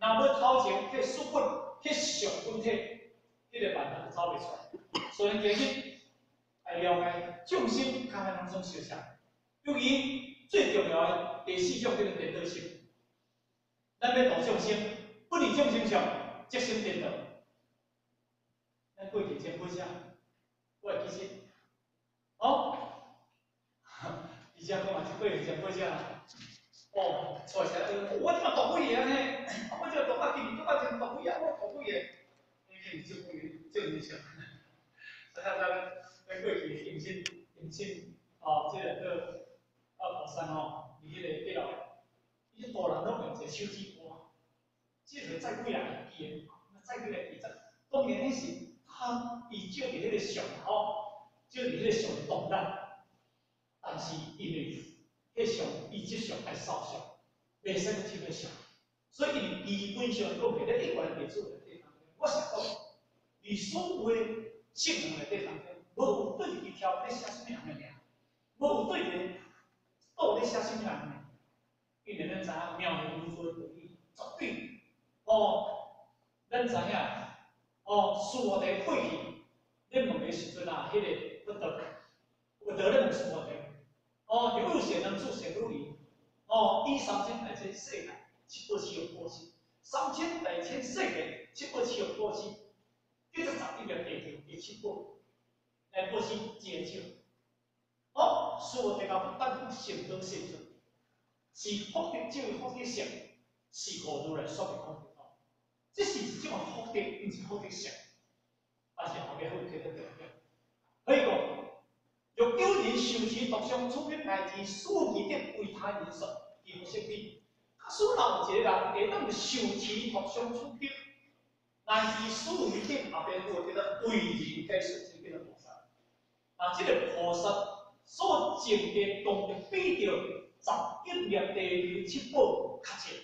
若要头前迄书本、迄上本体，迄个万能就走袂出来。所以今日来了解众生较难种修啥，由于最重要的第四种叫做颠倒性。咱要度众生，不离众生相，即生颠倒。咱过去前几啥？我会记起，哦，而且讲嘛，即过去前几啥？哦，错起来，我即马读几个呢？我即个读到今，读到前读几啊？我读几个？你看这几这影响，所以咱咱过去用心用心哦，即个个二宝山哦，伊迄个迄落，伊即大人拢用一个手指歌，即个再几来记的，再几来记着。当然迄是他伊照伫迄个上吼，照伫迄个上动咱，但是因为迄上伊即上爱扫上，袂使去翕个上，所以伊基本上讲起咧一贯袂做个地方。我想讲，你所有的性能的地方，无有对伊挑咧写什么样的名，无有对伊倒咧写什么样的名，因为咱知影妙语如说得意，绝对哦，咱知影哦，苏我哋配去，恁问的时阵啊，迄、那个不得不得咧问苏我哋，哦，有有贤能助贤如理，哦，以三千大千世界，七八七有波心，三千大千世界，七八七有波心，这就十一个地条第七步，来波心接受，哦，苏我哋讲不但行得现准，是福德就福德性，是何如来说的福德。这是一种福德，毋是福德性，但是后面会给得重要。可以讲，若有人受持独相处品乃至数义的为他人说，伊无胜利。假使若有一个人会当受持独相处品，乃至数义的后边有一个为人解说，这叫做菩萨。啊，这个菩萨所证的功德比着十一粒地球七宝较深。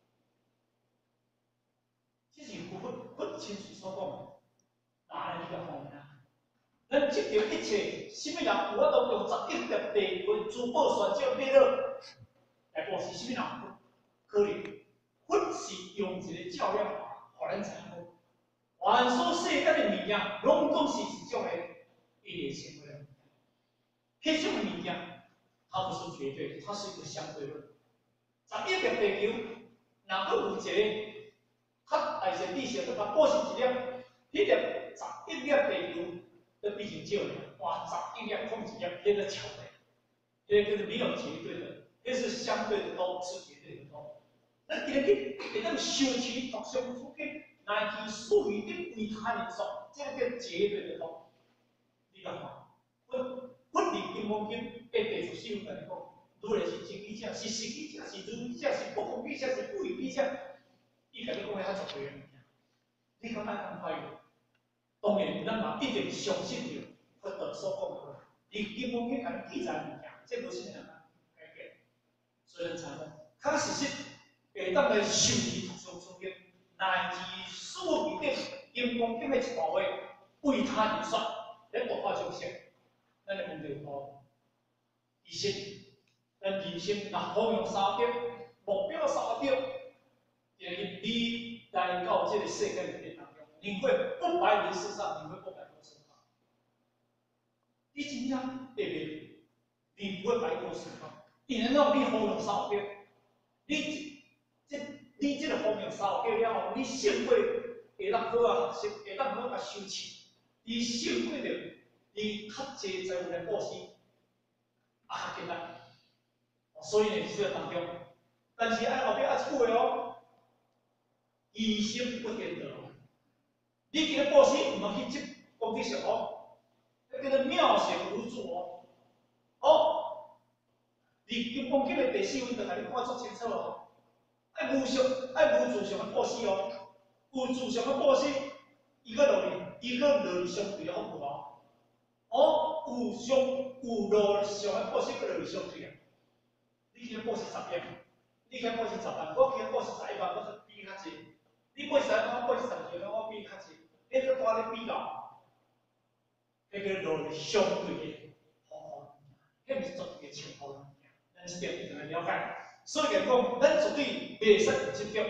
这是佛佛亲自所讲的，哪来这个方面啊？咱执着一切，什么人有法度用十一粒地球珠宝选照买了来布施？什么人可能？佛是用一个教养法，互咱知影，凡所世间的物件，拢总是一种的业行为。迄种的物件，它不是绝对，它是一个相对论。十一粒地球，若果有一个。较大些地势，佮它布施一粒，迄粒十一粒地球，都比较少咧。哇，十一粒控一粒，迄个巧的，迄个就是没有绝对的，迄是相对的多，是绝对的多。咱今日去会当修持独相处品，乃至属于的为他人说，这个绝对的多。你讲嘛？我我离金刚经的第十四论来讲，如来是真理者，是实际者，是如理者，是不可比者，是不为比者。伊甲你讲的较绝对的物件，你敢爱咁快乐？当然，咱嘛一定相信着佛陀所讲的话。你根本去甲你记载物件，这无啥人改变。所以咱知影，确实实会当来受持独相处品，乃至所谓的金刚经的一部分，为他人说，来度化众生。咱的问题好，其实咱人生若好用三点，目标三点。就是你来到这个世界里面当中，你会不白人身上，你会不白过身上。你真正对不对？你不会白过身上，因为让你好用三标，你这你这个方面三标了后，你胜过会当好啊学习，会当好啊修持，你胜过着你较济财富来布施，啊较简单。所以呢，这个当中，但是按后边啊一句话哦。疑心不颠倒，你今日布施唔通去接功德上哦，那叫做妙善无助哦。哦，你金刚经的第四文就甲你看足清楚哦。爱无上，爱无助上的布施哦，有助上的布施，伊个落去，伊个落去相对的福报哦。哦，有上有落上的布施，个落去相对啊。你今日布施十万，你今日布施十万，我今日布施十一万，我是比你较济。你买啥？我买啥？就我比较济，你个带你比较，那个落相对的方法，迄毋是绝对的情况，咱是点要来了解。所以讲，咱绝对袂使执着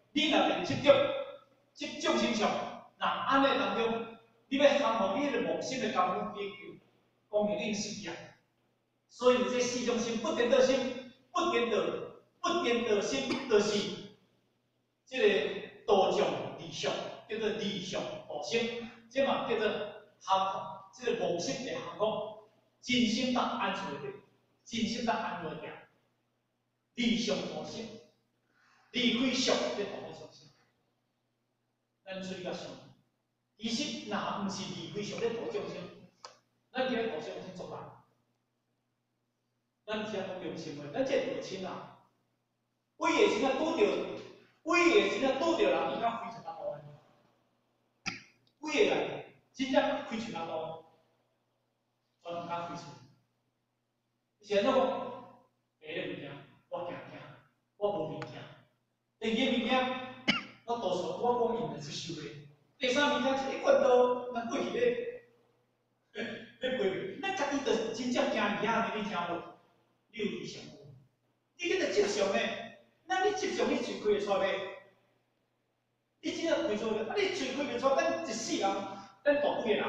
你若面执着执众生相，那安尼当中，你要降服你个无心的功夫追求，功能应失业。所以这四种心不颠倒心，不颠倒，不颠倒心，就是这个道种理想，叫做理想道心，这嘛叫做降服，这个无心的降服，真心当安住的，真心当安住的。理想道心，离开相的道的相心，咱注意甲想，其实若毋是离开相的道众生，咱今日道相心做难。咱只讲良心话，咱这道亲啊，规个时阵拄着，规个时阵拄着人，伊敢开出大刀的，规个人真正开出大刀，全毋敢开出。是安怎讲？第一物件，我惊惊，我无物件；第二物件，我多数我讲因来接受的；第三物件，一棍刀，咱过去咧，咧背，咱家己着真正惊耳仔，你听无？你有理想无？你迄个接受诶，那你接受你嘴开会出袂？你只要开出来，啊你嘴开袂出，咱一世人，咱大几个人？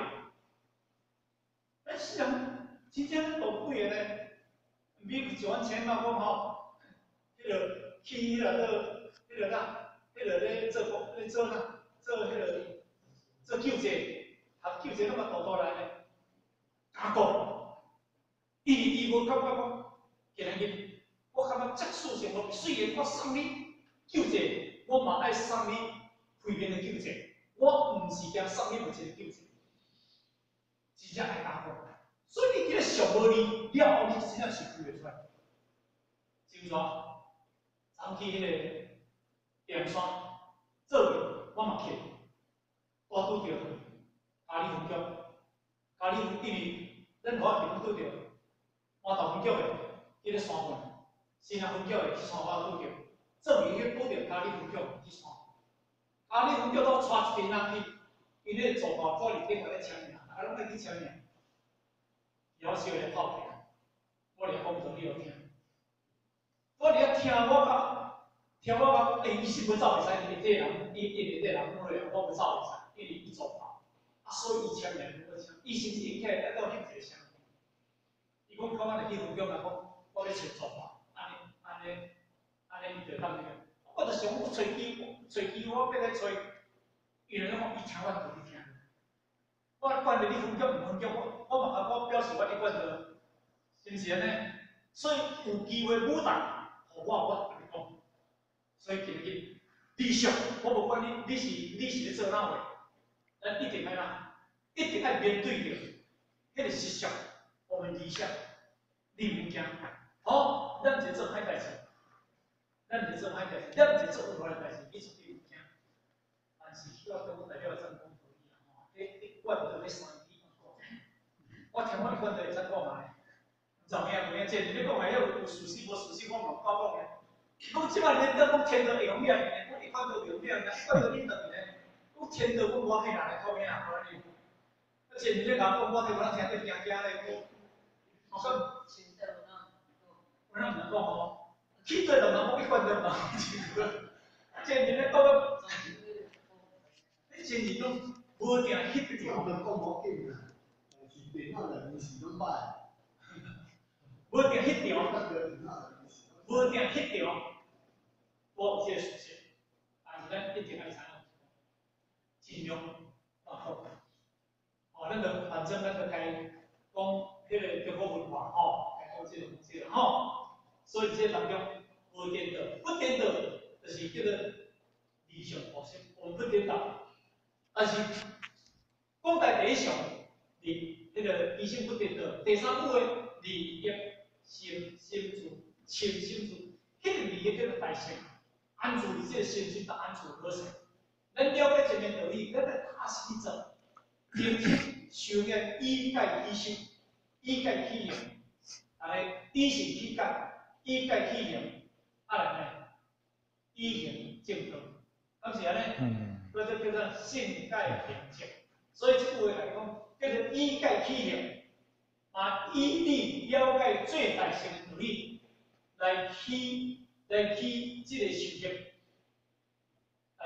咱世人真正咱大几个咧？美国就阮前老讲吼，迄个去迄个个，迄个哪，迄个咧做工，咧做哪，做迄个做救济，学救济那么大大来咧，加讲，伊伊无感觉讲。今日我感觉这事情我虽然我送你救济，我嘛爱送你赔面的救济，我毋是惊送你目前的救济，真正爱加讲。所以你今日上无理了后，你真正是开袂出来。就如说，昨去迄个阳山做面，我嘛去，我拄着嘉义分局，嘉义因为咱我地方拄着花道分局的。迄个山门，新南分局的去山我拄着，做面去拄着嘉义分局去山。嘉义分局都带一群人去，因咧做报纸里底个咧签名，啊，拢咧去签名。有时会泡皮，我连讲道理都听。我咧听我讲，听我讲，诶，伊是要走袂使，伊内底人，伊伊内底人讲咧，我要走袂使，因为伊做报，啊，所以伊签名如何签？伊是毋是起来得到翕一个相？伊讲看我来去分局来讲。我咧找做法，安尼安尼安尼伊就当个，我就想我找机找机我要来找，原来讲伊听我就去听，我管着你分局毋分局，我我嘛甲我表示我咧管着，是毋是安尼？所以有机会舞台，互我我来讲，所以今日理想，我无管你你是你是咧做哪位，咱一定爱哪，一定爱面对着迄个实相，我们理想，你毋惊。好，咱就做歹代志，咱就做歹代志，咱就做任何代志，你绝对唔惊。但是我跟我代表真讲道理啊，吼，你你管到咧三天，我听我哋管到会使讲嘛？唔怎么样？唔样？即你讲话有有事实无事实，我嘛搞讲嘅。讲即摆恁都讲天道会用命嘅，我哋管到用命嘅，管到恁等嘅。讲天道，我我去哪来靠命啊？无你，而且你咧讲讲，我哋无能听得惊惊咧，我说。我让你们讲哦，去对了嘛，我一关的嘛，这你咧讲个，你前年拢无定翕着。 我们讲好紧啊，但是电脑人是拢歹。 无定翕着，无定翕着，我有这个属性，但是咱一定爱啥？尽量把好。哦，咱个反正咱个该讲迄个中国文化吼，该讲这个这个吼。所以这当中无颠倒，不颠倒就是叫做理想模式，我们不颠倒。但是讲在第一项，理那个理性不颠倒，第三步的利益心心住，清心住，迄个利益叫做大成，安住你这个心心的安住何成？咱了解前面道理，咱来踏实去做，认真修炼以戒起修，以戒起行，啊咧以行起戒。以戒起行，啊来呢？以行正道，咁是安尼，嗰只叫做性戒行正。所以这句话来讲，叫做以戒起行，嘛以你了解最大成道理来起来起这个修行，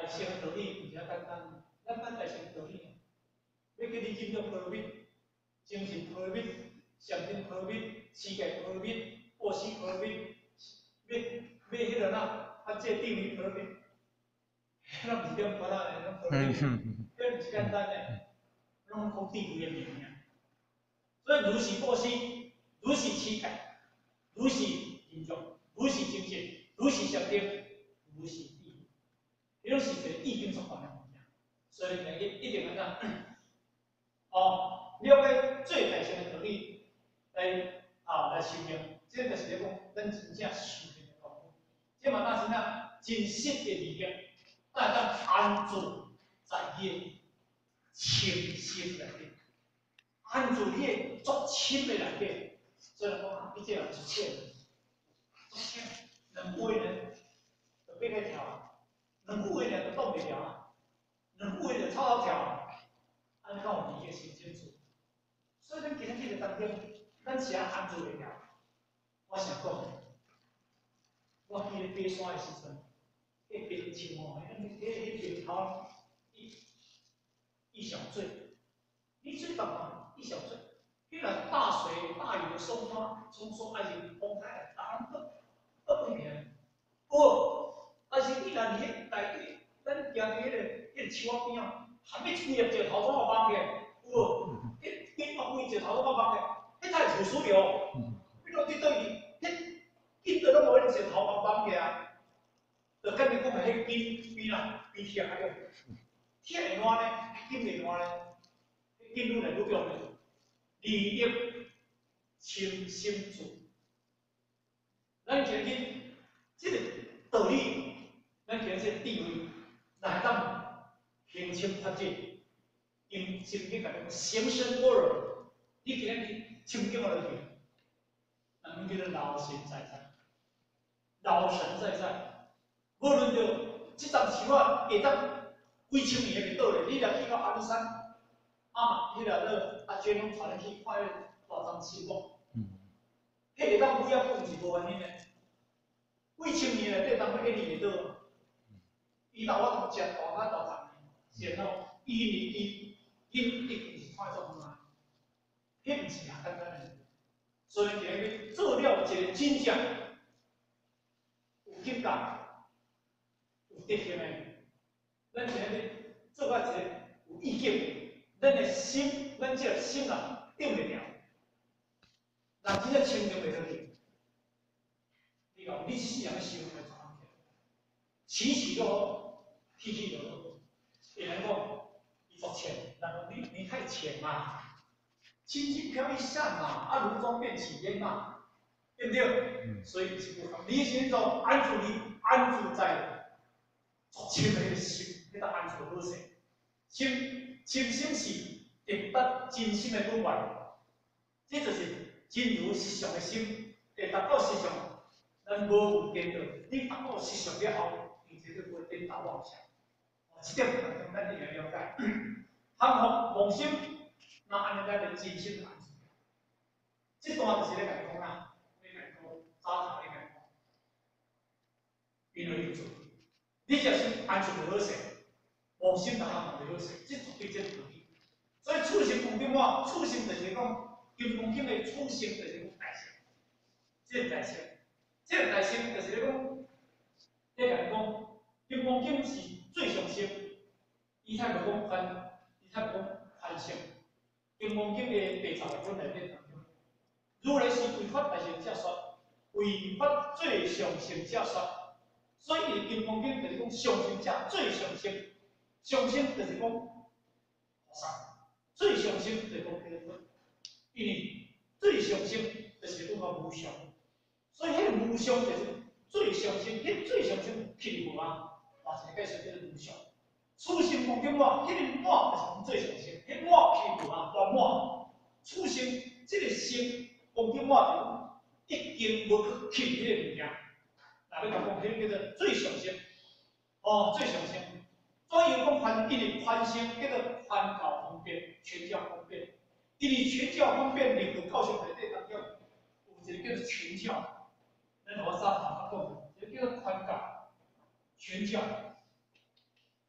大乘道理唔是遐简单，咱咱大乘道理，要叫你进入破灭，精神破灭，禅定破灭，世界破灭，布施破灭，要要迄个呐，发这定力破灭，迄毋是点法啦，迄种破灭，迄毋是简单诶，拢讲地狱诶名尔。所以如是布施，如是持戒，如是忍辱，如是精进，如是禅定，如是地，迄种是一个意境所讲诶物件。所以呢，一一定安怎？哦，了解最大乘诶道理，来啊来修行，这就是咧讲，咱真正修行诶功夫。这嘛那真正真实诶力量，咱当安住在迄个清心内底。按住迄个足深的内底，所以讲啊，你这人足浅，足浅，两句呢就变个跳，两句呢就挡袂牢啊，两句就草草跳，安尼讲有理解真清楚。所以咱今日这个当中，咱是啊按住袂牢。我想讲，我记咧爬山的时阵，迄冰树哦，迄迄迄冰头一一小坠，你水淡淡。一小坠，迄个大水大雨的冲刷，冲刷还是风台打不不不平。哦，但是你若伫迄内底，咱行伫迄个迄个树仔边啊，含要几粒石头怎啊放起？有无？迄几百几石头怎啊放起？迄太土水哦。你落去倒去，迄紧着拢无迄石头放放起啊。就甲你讲的迄紧边啊，边铁还个，铁会烂呢，紧袂烂呢？紧愈来愈强咧。利益清心住，咱今日这个道理，咱今日这个智慧，来当平清发展，用心去甲你生生不老。你今日清净落去，咱叫做老神在在，老神在在。无论着这丛树啊，下当几千年的倒咧，你若去到阿里山。啊嘛，迄个咧阿娟拢带咱去看迄大樟树木，迄个当尾仔讲是无原因的，几千年内底当要一年会倒，伊老我食大甲大十年，然后伊年伊因一定是看做嘛，迄毋是遐简单的。所以今日做了一个真正有境界、有德行的，咱今日做啊一个有意境。咱的心，咱这个心啊，定袂了，人真正清净袂落去。你讲，你一世人修来怎样？起起落落，起起落落，有人讲，你足浅，然后你你太浅嘛，轻轻飘一下嘛，啊，如妆变起烟嘛，对不对？嗯、所以是不好。你是那种安住你安住在足浅的那个心，那个安住好势，心。真心是直达真心的本源，这就是真如实相的心。会达到实相，咱无有颠倒。你达到实相了后，你绝对不会颠倒妄想。这点当中咱一定要了解。含糊妄心，那安尼咱的真心就安住。这段就是咧讲讲啊，咧讲讲早头咧讲讲，因为你做，你只是安住好势。妄心大家冇好势，这绝对这道理。所以初心讲点话，初心就是讲金刚经的初心就是讲大乘，这个大乘，这个大乘就是咧讲，咧讲讲金刚经是最上乘，伊才无讲宽，伊才无讲宽乘。金刚经的第十六本内面当中，如来是为法大乘者说，为法最上乘者说，所以金刚经就是讲上乘者最上乘。上乘就是讲菩萨，最上乘就是讲解脱，因为最上乘就是讲到无上，所以迄个无上就是最上乘，迄最上乘起无啊，嘛是介绍叫做无上。初心讲点满，迄个满就是讲最上乘，迄满起无啊，圆满。初心这个心讲点满就一经无去起迄个物件，那要讲讲迄个叫做最上乘，哦，最上乘。所以讲宽，因为宽心叫做宽教方便，全教方便。因为全教方便，你个教学内底当中有一个叫做全教，咱我早头讲讲，一个叫做宽教，全教。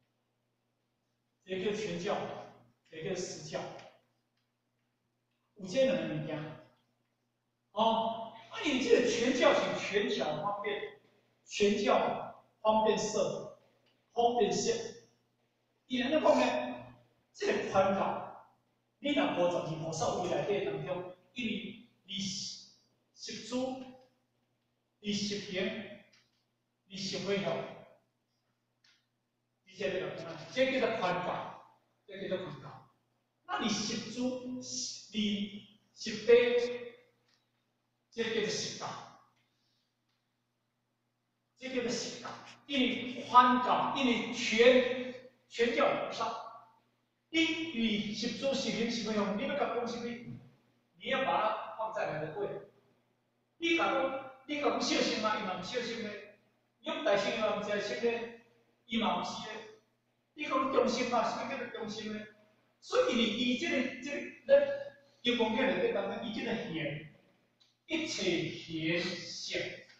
一个叫全教，一个叫实教，有这两个物件。哦，啊，你这个全教是全巧方便，全教方便色，方便色。伊安怎讲呢？这个宽教，你若无十二菩萨位内底当中，因为你十主、你十行、你十回向，你这个叫这叫做宽教，这叫做宽教。那你十主、你十悲。这叫做实教，这叫做实教，因为宽教，因为全全教菩萨，你与十祖十行十回向，你要甲讲什么？你要把它放在哪个位？你甲讲，你甲讲小心嘛，伊嘛唔小心嘞；用大心嘛，唔知心嘞，伊嘛唔是嘞。你讲中心嘛，什么叫做中心嘞？所以伊这个这个咱有讲起来对当中，伊这个贤。一切贤性，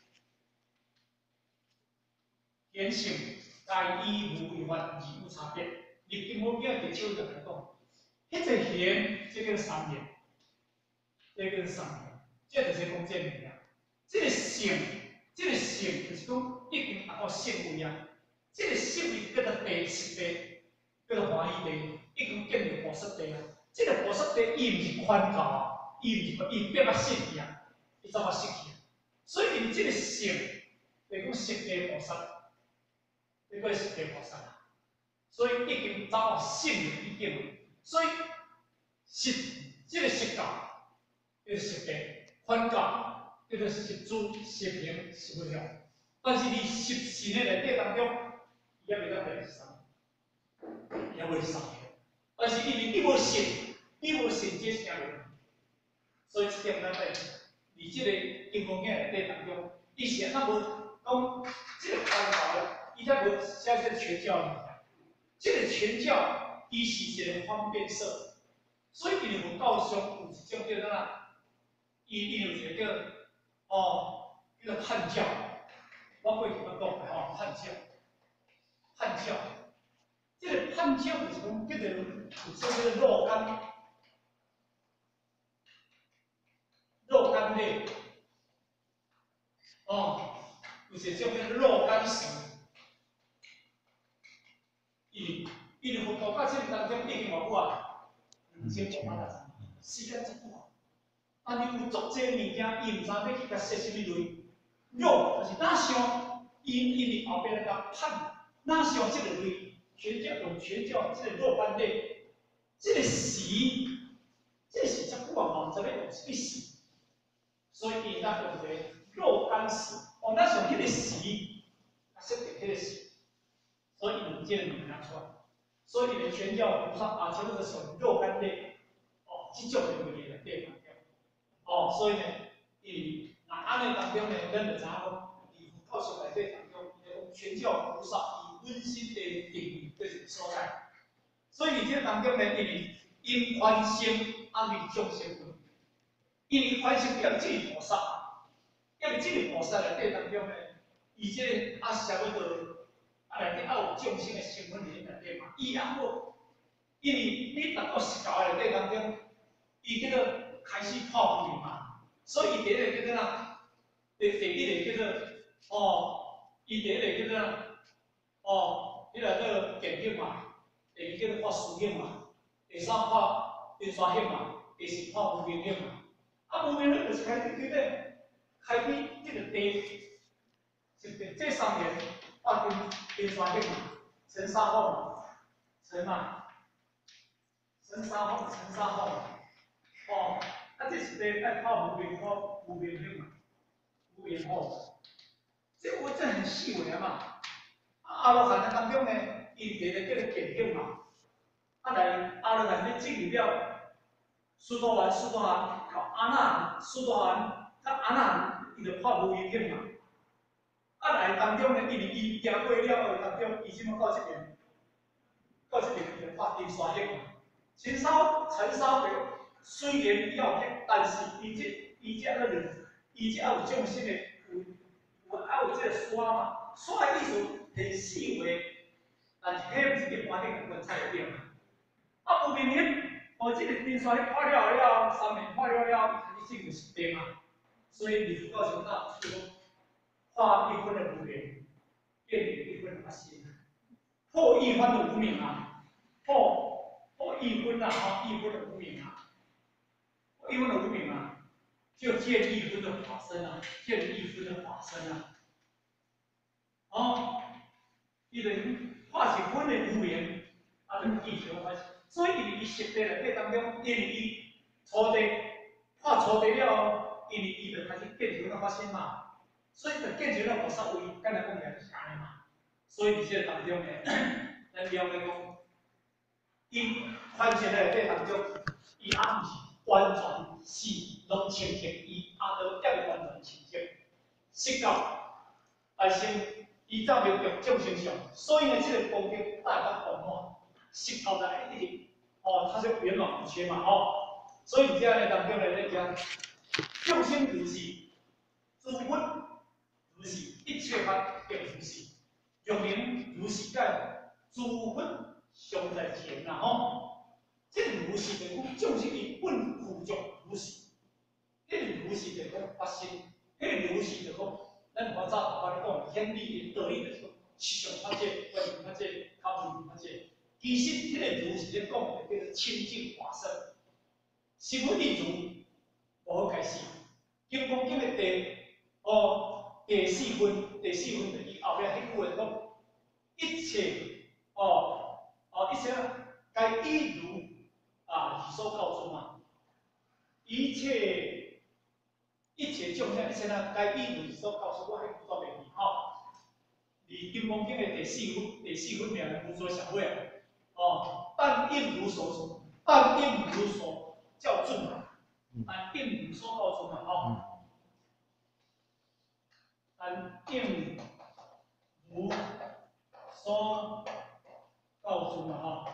贤性该依无为法，而无差别。你根本叫第九就来讲，一切贤，这个三言，这个三言，这就是讲这物啊。这个性，这个性就是讲一定达到性位啊。这个性位叫做第十地，叫做欢喜地，已经见到菩萨地啊。这个菩萨地，伊唔是宽教啊，伊唔是伊变啊性去啊。伊怎么失去？所以你这个性，就讲十地菩萨，这个十地菩萨啦。所以已经走到性已经，所以十这个十教，叫做十地；宽教叫做十主、十行、十回向。但是你十善的内底当中，伊也袂当第三，也袂三个。但是因为你无善，你无善这是啥物？所以这点咱在。伫即个经文经内底当中，伊是安怎无讲即个宽教的，伊才无写这个全教物。即个全教，伊是一个方便色，所以伊佛教上有一种叫做哪，伊伊有一个叫哦叫做汉教，我过去捌讲的吼汉教，汉教，即个汉教就是讲叫做有说叫做若干。若干类，哦，有一种叫若干神，伊伊佛教甲这当中已经偌久啊，两千五百年，时间真久啊。啊，你有足济物件，伊毋知要去甲设什么类，若就是哪想，因因为后边甲判哪想这个类，全教用全教这个若干类，这个时，这是遮久啊，毋知要用什么时。所以伊那用一个若干时，哦，那像迄个时，啊，设定迄个时，所以有这个物件出来。所以你的全教菩萨啊，全部是属于若干类，哦，即种的物件来对当中。哦，所以呢，伊那安尼当中呢，咱就知影讲，伊佛教上内底当中，伊讲全教菩萨以温馨的定义对所在。所以这当中呢，因为因宽心安利众生分。因为宽心要这个菩萨，要为这个菩萨内底当中呢，伊这啊是啥物道？啊内底啊有众生的成分伫内底嘛。伊啊好，因为你达到十教的内底当中，伊叫做开始破灭嘛，所以第一个叫做哪？第第一个叫做哦，伊第一个叫做哦，迄个叫见性嘛，第二叫做破殊性嘛，第三破因刷性嘛，第四破无明性嘛。啊，无明咧就是开始叫做开始这个地，是这三年啊，跟跟刷性嘛，成沙后嘛，成嘛，成沙后，成沙后嘛，哦，啊这是咧爱靠无明破无明性嘛，无明后，这我这很细微啊嘛，啊阿罗汉的当中呢，伊第个叫做见性嘛，啊来阿罗汉咧进入了。苏多丸、苏多含、靠阿那、苏多含、甲阿那，伊就破无明性嘛。啊来当中呢，因为伊行过了后当中，伊怎么到这边？到这边伊就破因刷性嘛。前烧、陈烧的虽然要紧，但是伊这伊这个人，伊这也有众生的有有也有这个刷嘛。刷的意思很细微，但是迄毋是一般的我们猜得到。 啊，有明明，哦，这个电线咧破了了，三面破了了，伊开始就是电啊。所以你到时那就化一分的无明，变成一分的发心，破一分的无明啊，破破一分啊，哈，一分的无明啊，破一分的无明啊，就见一分的法身啊，见一分的法身啊，哦，伊就化是分的无明，啊，就意识发生。所以伊实际内底当中，因为伊初地破初地了，因为伊就开始见成了发生嘛。所以就见成了菩萨位，刚才讲起来就是安尼嘛。所以伫这当中呢，咱了解讲，因反正内底当中，伊也毋是完全是拢清净，伊也都点完全清净。释到来先，伊照着着众生相，所以呢，这个功德大家圆满，释到来一直哦，它就圆满无缺嘛哦。所以伫这呢当中呢，咧讲众生如是，诸佛。如是，一切法皆如是，欲明如是解，诸佛常在前呐吼。这个如是就讲众生伊本具足如是，这个如是就讲发生，这个如是就讲咱较早头先讲显理的道理就是讲实相法界、观念法界、考证法界。其实这个如是咧讲的叫做清净法身，是不立如无解释。金刚经的地哦。第四分，第四分就是后边迄句话讲，一切哦哦一切该依如啊以所告诸嘛，一切一切众生一切呢该依如以所告诸，我迄不作袂记吼。离金刚经的第四分，第四分名无所想会哦，但应如所说，但应如所教准嘛，但应如所告诸嘛吼。按应如所告诉嘛哈，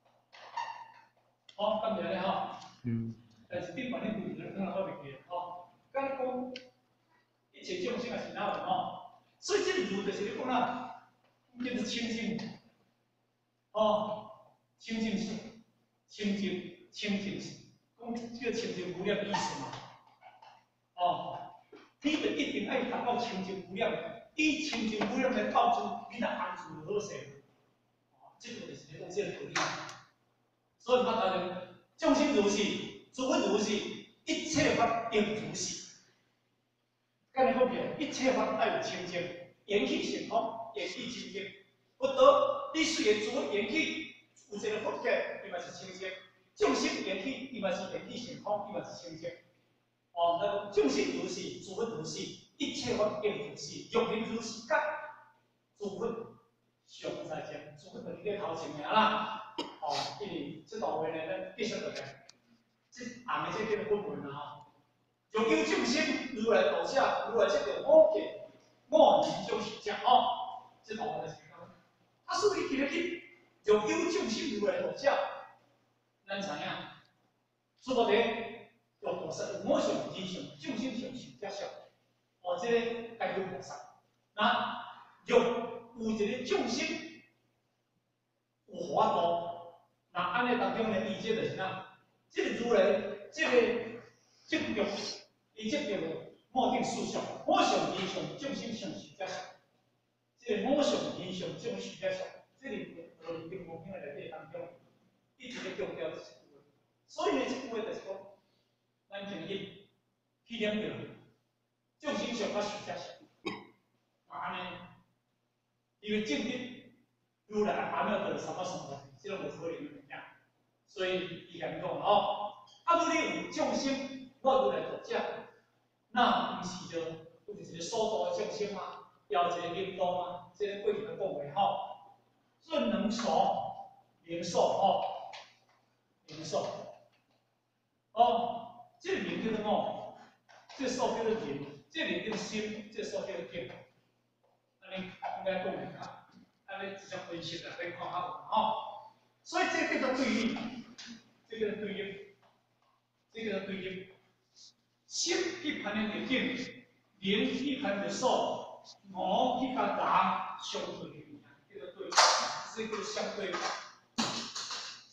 好，咁样咧哈，嗯，但是顶板咧规定可能我袂记吼，刚讲一切众生也是哪样吼，所以这个如就是咧讲啦，就是清净，哦，清净性，清净清净性，讲这个清净无量的意思嘛，哦。你就一定爱达到清净无量，以清净无量来告诉你的安住好势，哦，这个就是咧讲这个道理。所以他讲的众生如是，诸佛如是，一切法应如是。刚才讲起，一切法爱有清净，缘起成空，缘起清净。不得你虽然诸佛缘起有一个佛格，伊嘛是清净；众生缘起，伊嘛是缘起成空，伊嘛是清净。哦，那众生如是，诸佛如是，一切法应如是，欲明如是解，诸佛常在前，诸佛就伫咧头前尔啦。哦，因为这段话呢，咱继续落来，这后面这叫做本文啊。欲救众生，如来道者，如来这个五劫，五年就是讲哦，这段话就是讲，啊，所以今日去欲救众生，如来道者，咱知影，说不定。有菩萨有我上人上众生上是较少，哦，这个该有菩萨。那有有一个众生有法度，那安尼当中呢，伊这就是哪？这个如来，这个执着，伊执着的莫定事相，我上人上众生上是较少。这个我上人上众生较少，这个呃经文经的内底当中，一直咧强调这句话。所以呢，这句话就是讲。咱今日去念着，众生上较实在上，啊安尼，因为正日如来还没有得什么什么，这种无可能的物件，所以伊讲讲哦，啊，如你有众生，我如来道者，那毋是着有一个所度的众生吗？要一个灵道吗？这个过去的讲话吼，润能所，灵所吼，灵所，哦。这个灵叫做我，这个所叫做灵，这个灵叫做心，这个所叫做境。安尼应该讲明啊，安尼直接分析啊，来看下吼。所以这个叫做对立，这个对立，这个叫对立。心去判定的境，灵去判定的所，我去甲人相对的物件，叫做对立，这叫相对。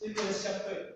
这个相对，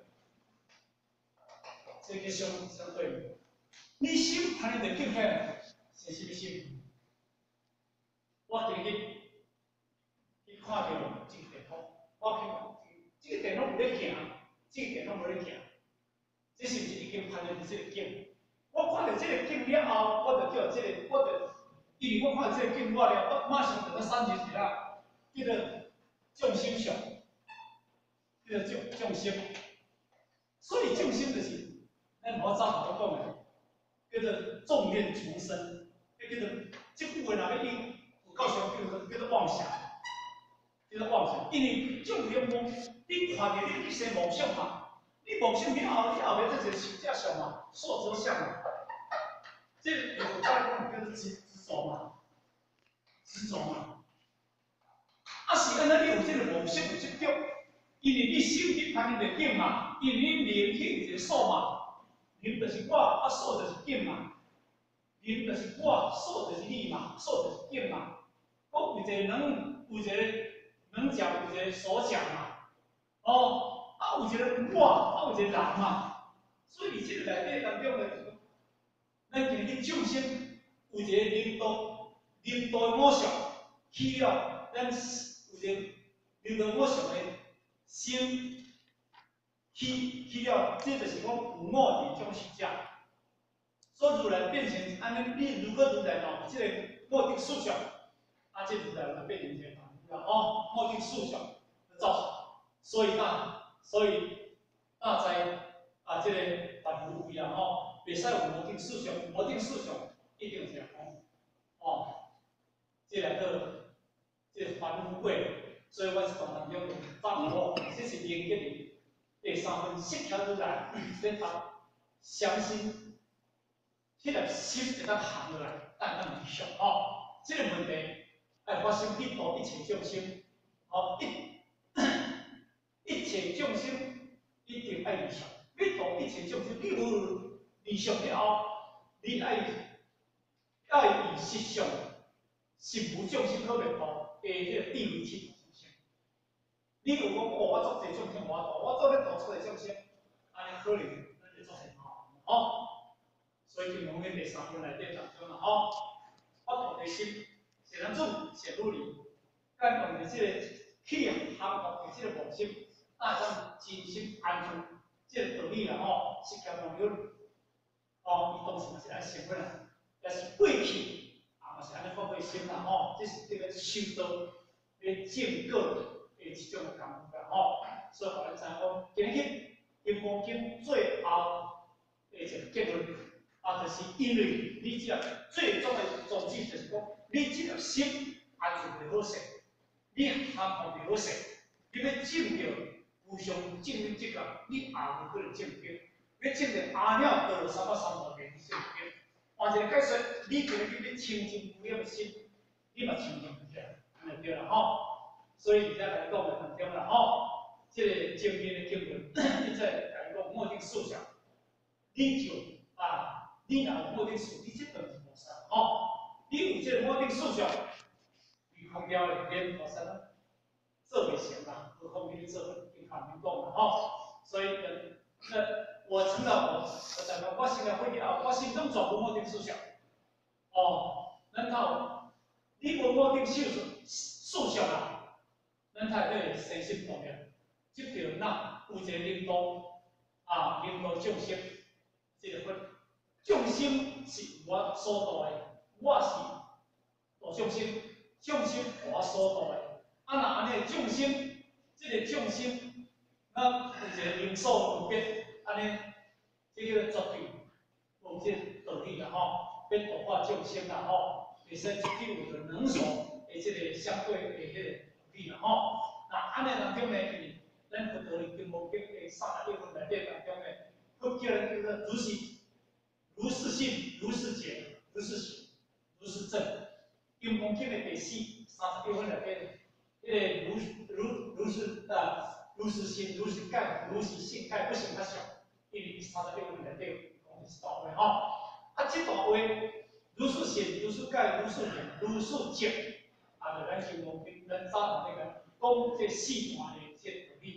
这个相相对，你心看你的境界是什么心？我今日去看到这个电脑，我去讲，这个电脑有咧行，这个电脑无咧行，这是不是已经判断这个境？我看到这个境了后，我就叫这个，我就因为我看到这个境我了，我马上就要三件事啦，叫做众心相，叫做众众心。所以众心就是咱无早头讲的，叫做众念重生，叫做这句话若要用有够上叫做叫做妄想，叫做妄想。因为众念妄，你看到你你生妄想嘛，你妄想了后，你后面这就是实相嘛，所着相嘛。这个有大讲叫做执执着嘛，执着嘛。啊是安尼，你有这个妄想有执着，因为你心里看你的境嘛，因为你灵体有一个数嘛，灵就是我，啊数就是境嘛，灵就是我，数就是你嘛，数就是境嘛。我有一个能，有一个能讲，有一个所讲嘛，哦，啊有一个我，啊有一个人嘛，所以这个内底当中的。咱今日众生有一个领导，领导的我相去了，咱有一个领导我相的心去去了，这就是讲有我二种实相。所以如来变成安尼，你如果如来到这个我定思想，啊，这如来就变成这个凡夫了哦，我定思想的造成，所以那所以那在啊这个凡夫位啊吼。袂使有无定思想，无定思想一定是讲哦，即来个即凡夫贵，所以我是讲当中反我，这是连结的第三分识条如来，你当相信，迄个心会当行落来，但咱理想哦，这个问题要发生一度一切众生，哦一一切众生一定爱理想，一度一切众生，你有。理想了后，你爱爱以实相，心无众生可面度，诶，迄个地位去众生。你如果讲哦，我做这众生，我度，我做咧度出来众生，安尼可能咱就做成好，吼。所以金刚经第三分内底当中啦，吼，我菩提心是咱做是努力，咱用的这个去含合的这个模式，咱咱真心安住这个道理啦，吼，释迦牟尼。哦，伊当时嘛是安想法啦，但是过去啊嘛是安尼发过心啦吼，这是这个修道咧正果的一种的功夫啦吼。所以互咱知影讲，今日金刚经最后的一个结论啊，就是因为你只要最终的宗旨就是讲，你只要心安住袂好势，你含糊袂好势，你要证着无上正念这个，你也无可能证着。要证明阿了道三百三十个你证明，换一个解说，你今日要清净无染的心，你嘛清净不起来，安尼对啦吼。所以现在来讲的当中啦吼，这个正面的经文，你再来讲莫定思想，你就啊，你若有莫定思，你这顿是菩萨吼。你有这个莫定思想，与空了的连菩萨啦，做袂成啦，何况你做跟他们讲啦吼。所以那我成了我，我代表我现在会了，我心中全部莫定思想。哦，然后你无莫定思想思想啦，咱才可以生心动念，即条那有一个领导啊，领导众生，这个分众生是我所度的，我是度众生，众生我所度的。啊，那安尼众生，这个众生，那有一个因所分别。安尼，这个绝对无这道理啦吼，要度化众生啦吼，会使绝对有着能所的这个相对的迄个道理啦吼。那安尼当中呢，因为咱佛道经无经的三十六分内底当中呢，佛叫咱叫做如是如是信、如是解、如是行、如是正。金刚经的第四三十六分内底，迄个如如如是啊，如是心、如是干、如是性，盖不行较小。因为三十六分内底讲是大话吼，啊，这大话如是信、如是解、如是行、如是正，啊，就咱金刚经咱早那个讲这四段的这道理，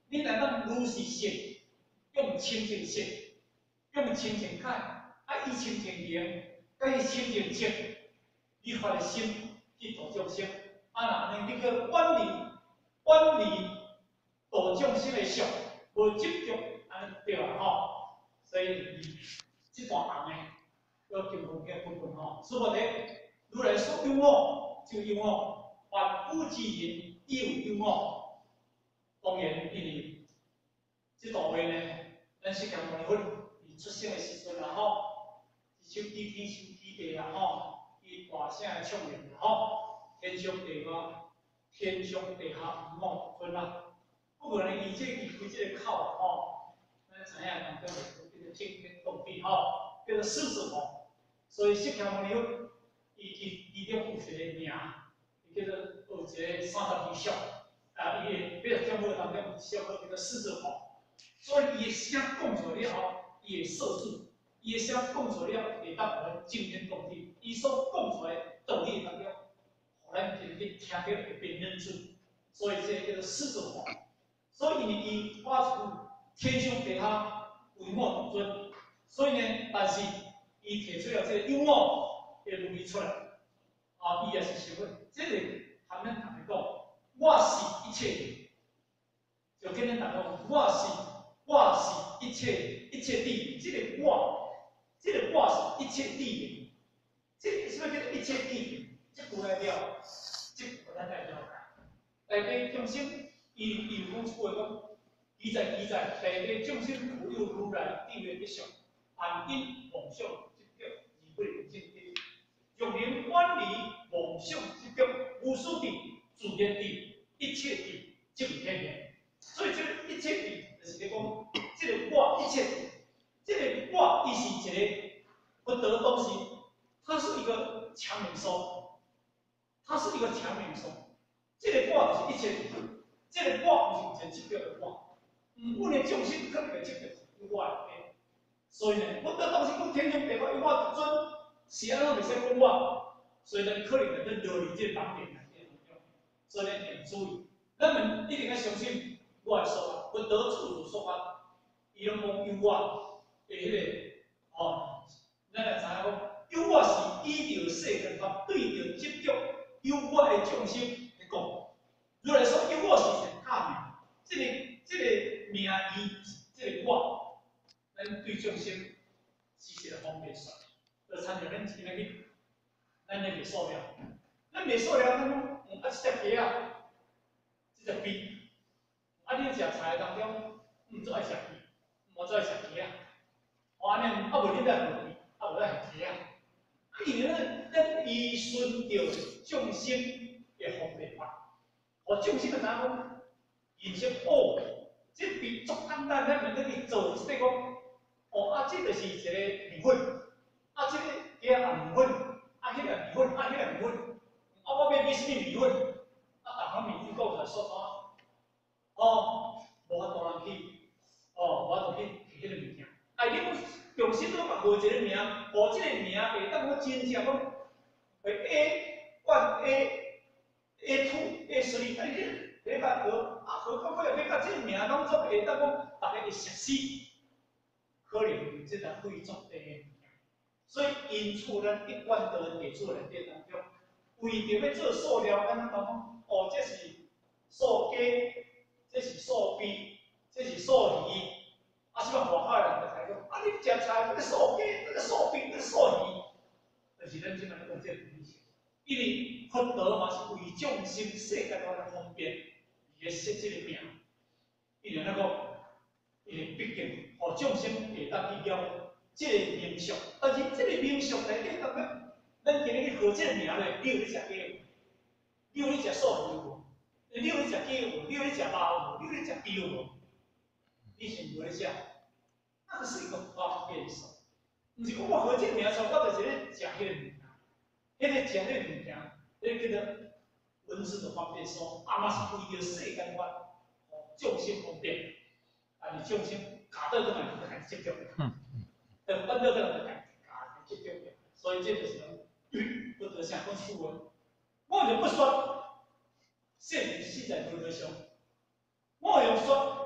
你若咱如是说，用清净心，用清净解，啊以清净行，甲以清净切，你发的心去度众生，啊那安尼你去远离远离度众生的相，无执着，安尼对啊吼。所以这段行呢，要经过嘅部分吼，所以咧，如来说有我就有我，万物之人亦有有我。当然，因为这段话呢，咱释迦牟尼佛伊出生的时阵啦吼，一手举天手举地啦吼，伊大声的唱念啦吼，天上地下，天上地下无我分啦。不过呢，伊这离开这个口吼，咱知影当中有叫做天天动地吼，叫做狮子吼。所以释迦牟尼佛伊伊伊中有一个名，伊叫做学一个三十二相，啊，伊个比如讲话当中有小可叫做狮子吼。所以伊的声讲出来了后，伊会摄住，伊的声讲出来了，会当互咱惊天动地。伊所讲出来道理当中，互咱天天听到会变认准。所以这个叫做狮子吼。所以伊发出天上地下唯我独尊。所以呢，但是伊提出了这个有我的论理出来，啊，伊也是想问，这个含咱同个讲，我是一切，就跟咱大家讲，我是。我是一切一切地名，这个我，这个我是一切地名，这个什么叫做一切地名？这句来了，这句咱来了解。内底众生，伊伊有讲出话讲，记载记载，内底众生无有如来地位一相，暗因妄想执着而不能见地，欲能远离妄想执着，无数地、自然地、一切地，即为天命。所以这个一切地。就是咧讲，这个我一切，这个我伊是一个不得的东西，它是一个强名说，它是一个强名说。这个我就是一切，这个我不是一个执着的我，唔不能众生可能会执着有我的。所以呢，不得东西讲天上地下有我独尊，是安怎袂使讲我？所以咱可能咱落入这个盲点内底当中，所以咱要注意，咱们一定要相信。我的说法，不得处主说法，伊拢讲有我的迄个哦，咱来知影讲，有我是依着世间法，对着执着有我的众生来讲。如来说有我是一个假名，这个这个名义，这个我，咱对众生是一个方便说，就参照咱今日去，咱咧袂数了，咱袂数了，咱讲嗯啊，这只鸡啊，这只鳖。啊！你食菜当中，唔做爱食鱼，唔做爱食鸡啊。我安尼，啊无你来落去，啊无咱食鸡啊。因为咱咱依顺着众生的方便法，互众生个知影讲，认识哦，这比足简单，咱免得去做，即个讲，哦啊，这就是一个米粉，啊，这个鸡也米粉，啊，迄个米粉，啊，迄个米粉，啊，我要买什么米粉？啊，逐项米粉讲出来说啥？哦，无法度人去，哦，无法度去去迄个物件。哎，你讲重新都把无一个名，无即个名会当我真正讲，会 A 冠 A A two A three， 啊，你你甲和啊和到尾要甲即个名当作会当讲大家会熟悉，可能即个贵重的物件。所以因此咱一贯的地主内底当中，为着要做塑料，咱当讲，哦，这是塑胶。这是素鳖，这是素鱼，啊，即摆外口人就开讲，啊，你食菜这个素鸡，这个素鳖，这个素鱼，就是咱即摆咧讲这个意思。因为佛陀嘛是为众生世间法来方便，伊个设这个名，因为那个，因为毕竟互众生会当去了这个名相，但是这个名相内底当中，咱今日去学这个名咧，你有咧食鸡，你有咧食素鱼无？你有咧食鸡无？你有咧食肉无？你有咧食猪无？你是无咧食？那是一个方便手，毋是讲我喝这个名说，我就是咧食迄个物件，迄个食迄个物件，迄个叫做文字的方便说，啊嘛是为着世间法，哦，众生方便，啊，你众生卡到个人就很执着的，嗯，等搬到个人就很卡执着的，所以这就是讲，不得想讲出文，我就不说。现实是在如何想？我用说啊，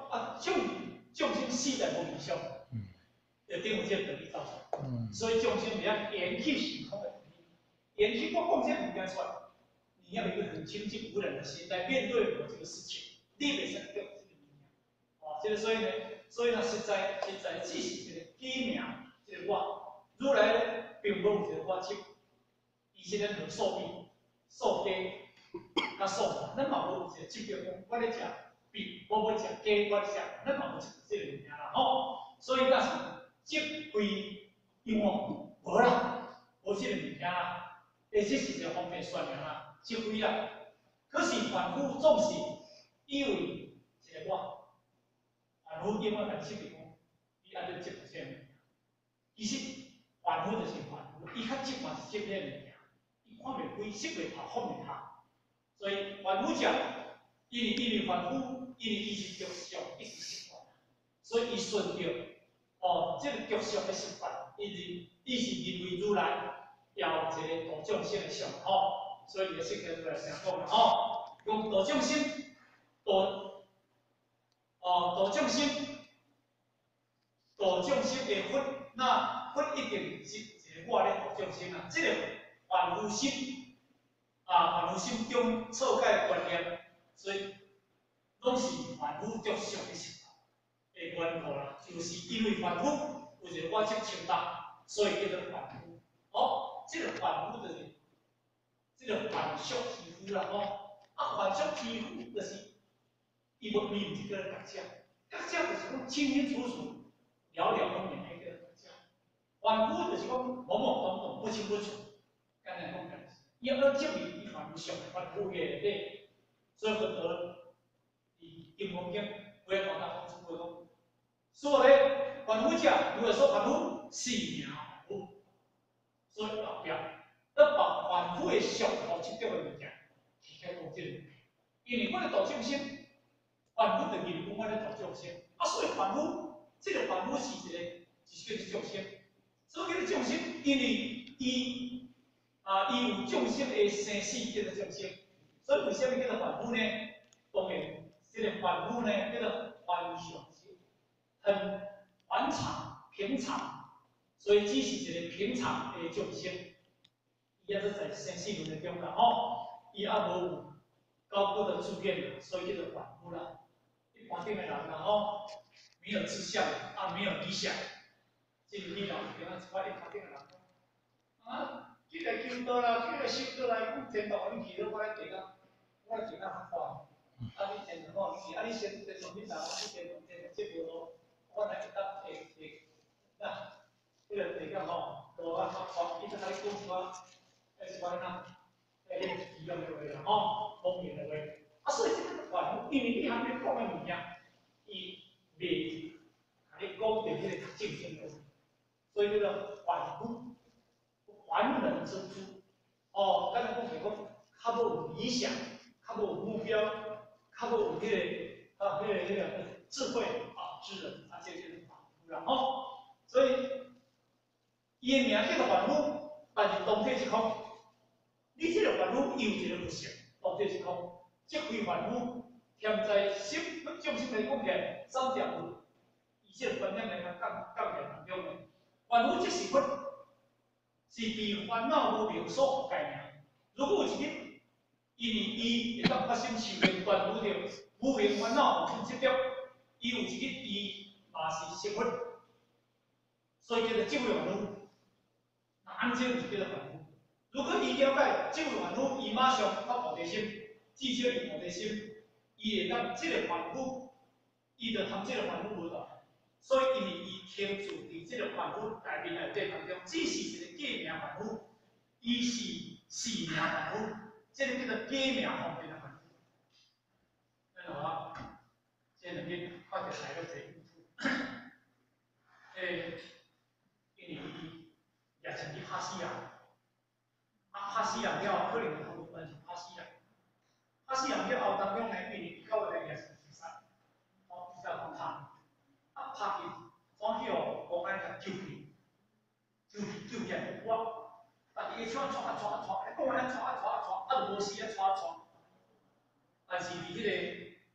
重重心死在无理想，嗯，就等于这个道理造成。嗯，所以重心你要延续时空的能力，延续我贡献物件出来，你要有一个很清净无染的心来面对我这个事情，你袂使掉这个名名。哦，这个所以呢，所以呢，实在实在只是一个机名，这个我，如来呢并无有一个我执，伊是咱有数比、数鸡、甲数嘛，咱嘛无一个执着讲，我咧食比，我要食鸡，我食，咱嘛无这个物件啦，吼。所以那是执归因我无啦，无这个物件啦，而且是一个方便宣扬啦，执归啦。可是凡夫总是以为一个我。凡夫因为来识的讲，伊安尼执着这物件，其实凡夫就是凡夫，伊较执嘛是执这物件，伊看袂开，识袂透，看袂透。所以凡夫者，因为因为凡夫，因为伊是着相，一直习惯，所以伊顺着哦，这个着相的习惯，伊是伊是认为如来要一个度众生的相吼，所以伊个释迦如来常讲啦吼，用度众生，度。哦，度众生，度众生的佛，那佛一定是一个我咧度众生啊。这个凡夫心啊，凡夫心中错解观念，所以拢是凡夫着相的习惯的缘故啦。就是因为凡夫有一个我执强大，所以叫做凡夫。哦，这个凡夫就是这个凡俗皮肤啦，吼，啊，凡俗皮肤就是。伊无伊毋是叫做觉者，觉者就是讲清清楚楚、了了分明迄个觉者。凡夫就是讲懵懵懂懂、不清不楚，简单讲就是，伊要证明伊凡夫上凡夫个内，所以很多伊金刚经有一段讲出过讲，所以凡夫者，如果说凡夫是名凡夫，所以代表要把凡夫的上头执着的物件提开讲这个，因为我咧度众生。凡夫就认为我咧度众生，啊，所以凡夫，这个凡夫是一个，是叫做众生。所以叫做众生，因为伊啊，伊有众生的生死叫做众生。所以为什么叫做凡夫呢？当然，这个凡夫呢叫做凡常心，很凡常、平常，所以只是一个平常的众生。伊也是在生死轮的中啦，吼，伊也无高高的志愿，所以叫做凡夫啦。一般定的人啦吼，没有志向啊，没有理想，这个你老给他一块一般定的人啊，这个求道啦，这个修道啦，讲天道，你去了我来地啊，我来地啊发啊，啊你天道吼，是啊你先天道你哪我天道天道这条路，我来一搭下下，那这个地个吼，路啊发发，伊就甲你讲一寡，哎一寡呐，哎迄一样的话啦吼，方言的话。啊，所以这个凡夫，因为你还没讲的物件，伊未甲你讲到迄个正经的，所以叫做凡夫，凡人之夫。哦，刚才讲是讲，较无有理想，较无有目标，较无有迄个啊，迄个迄个智慧啊之人，啊，这就是凡夫啦。哦，所以伊的名叫做凡夫，但是当体是空。你这个凡夫有一个不行，当体是空。即非凡夫，添在心不众生来讲起来，三条路，以这个观念来讲讲讲起来当中的，凡夫即是佛，是被烦恼无明所覆盖名。如果有一日，因为伊会当发生修炼断除着无明烦恼无执着，伊有一日伊嘛是成佛，所以叫做即位凡夫。那安这就叫做凡夫。如果伊了解即位凡夫，伊马上发菩提心。至少伊菩提心，伊会当即个凡夫，伊就通即个凡夫无道，所以因为伊停住伫即个凡夫内面内底当中，只是一个假名凡夫，伊是是名凡夫，即个叫做假名方便的凡夫。安怎啊？即两日发着来了一个，诶，因为伊也曾经拍死人，啊拍死人了，可能头部分是拍死人。啊，死人了后当中呢，因为到尾也是自杀，哦，自杀方拍，啊拍去，转去哦，公安甲救去，救去救起来，我，但是伊喘喘啊喘啊喘，公安喘啊喘啊喘，啊无时啊喘啊喘，但是伫迄个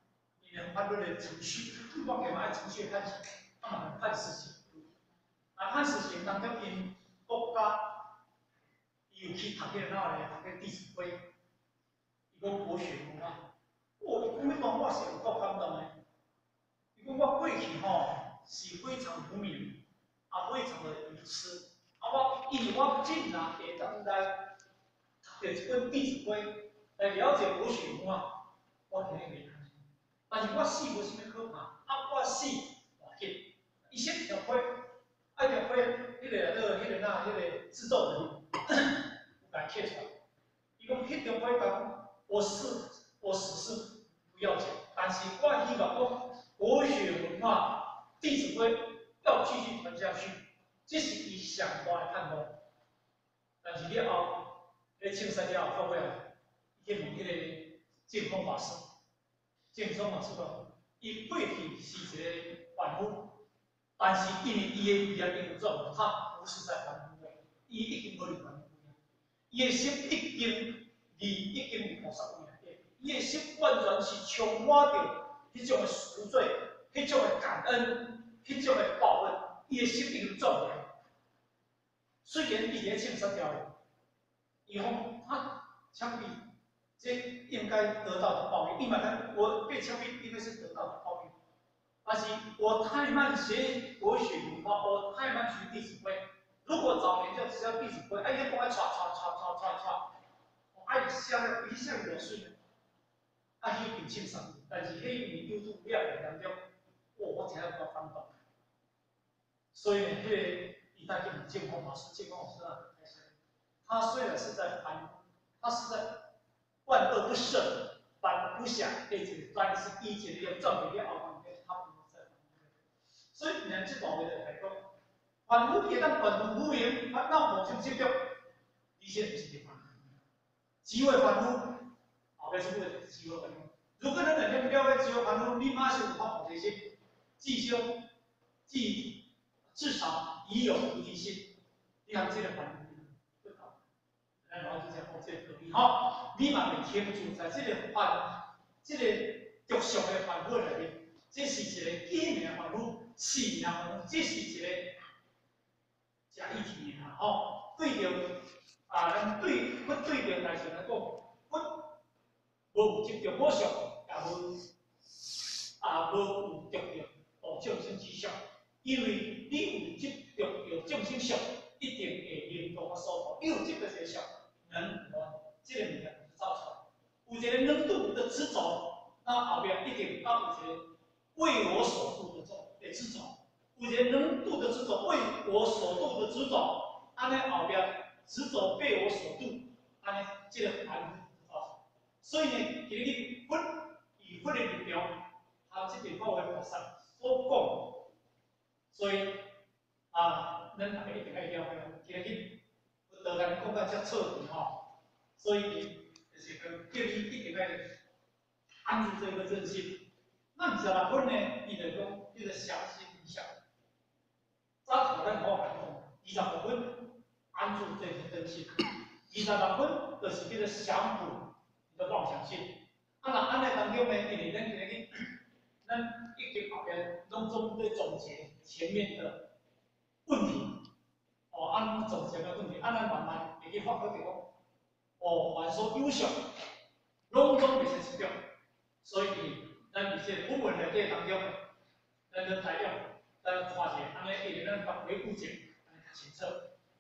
伊的法律的程序，我给爱程序判刑，啊嘛判死刑。啊，判死刑当中因国家伊有去读迄个哪咧，读迄《弟子规》，伊讲国学文化。我讲迄段我是有够感动的。伊讲我过去吼是非常无名，啊非常的愚痴，啊我因为我竟然会当来读着这本《弟子规》来了解国学文化，我肯定袂担心。但是我死无啥物可怕，啊我死我紧，伊先条规，啊条规迄个那个迄个那迄个制作人有甲贴出来，伊讲迄条规讲我是我死是不要紧，但是我希望讲国学文化《弟子规》要继续传下去，这是伊上大的盼望。但是了后，咧清山了后，到尾伊去问迄个净空法师，净空法师讲，伊过去是一个凡夫，但是因为伊的业力有状，他不是在凡夫位，伊已经无离凡夫位，伊的心已经离已经离菩萨位内，伊的心完全是充满着迄种的赎罪、迄种的感恩、迄种的报恩，伊的心已经转了。虽然伊咧清三条，以后他枪毙，这应该得到的报应。你买看，我被枪毙应该是得到的报应。但是我太慢学国学文化，我太慢学《弟子规》。如果早年就只要《弟子规》，哎，一讲爱唰唰唰唰唰唰，我爱写了一下描述，啊，迄边清三，但是迄边有度了的当中，哇，我听了多感动。所以呢，迄个伊带给净空法师，净空法师啊，他虽然是在凡，他是在万恶不赦、凡不想，而且但是以前要证明了后面，他不在凡夫。所以人这段话就来讲，凡夫一旦凡夫无明，烦恼无情执着，以前就是涅槃。智慧凡夫，后面是不是智慧凡夫？如果咱能够了解智慧凡夫，你马上有发菩提心，至少至至少已有菩提心，你看这个凡夫。咱老就讲讲这个道理吼，你嘛袂贴不住，在这个凡，这个俗俗的凡夫内面，这是一个基命凡夫、死命凡夫，这是一个假议题啦吼。对着啊，咱对不对着大众来讲，不无有执着果相，也无啊无有执着哦众生之相，因为你有执着有众生相，一定会令到我所破，有这个现象。能我这个物件是造出来，有一个能度的执着，那后边一定到有一个为我所度的这种的执着，有一个能度的执着，为我所度的执着，安尼后边执着被我所度，安尼这个凡夫造出来。所以呢，其实佛以佛的力量，他这边各位菩萨所讲，所以啊，咱大家一定要了解，其实。道咱讲到遮彻底吼，所以就是讲叫伊一定要安住这个正心。那二十六分呢，伊就讲伊个详细理想。早头咱好讲，二十六分安住这个正心，二十六分就是叫做降伏你的妄想性。啊，那安尼当中呢，因为咱今日咱已经后边拢总在总结前面的问题。哦，按总结的问题，按咱慢慢会去发觉着讲，哦，凡所有相，拢总袂是一种，所以咱伫这古文内底当中，咱就采用，咱看者，安尼一直咱发挥固件，安尼较清楚。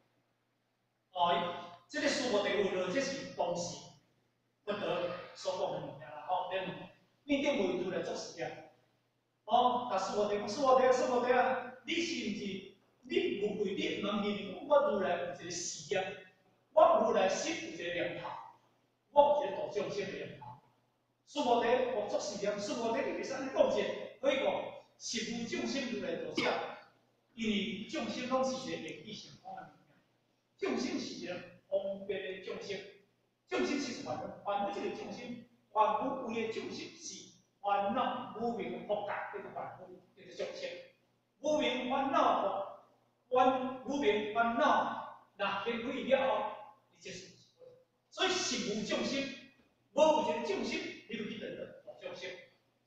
哦，这个书无地有了，这是当时不得所讲的物件啦，吼，连面顶维度来做实验。哦，但是我地讲，是我地，是我地啊，你是毋是？你无愧你问伊，我如来有一个事业，我如来实有一个念头，我有一个度众生的念头。苏无地学作事业，苏无地你袂使安尼讲者，可以讲实无众生如来度者，因为众生拢是一个缘起成空的物件，众生是一个方便的众生，众生是凡夫，凡夫即个众生，凡夫为的众生是烦恼无明福感，叫做凡夫，叫做众生，无明烦恼福。烦无明烦恼，那天开了后，你就是无所谓。所以实无众生，无有一个众生，你就去等等无众生。众生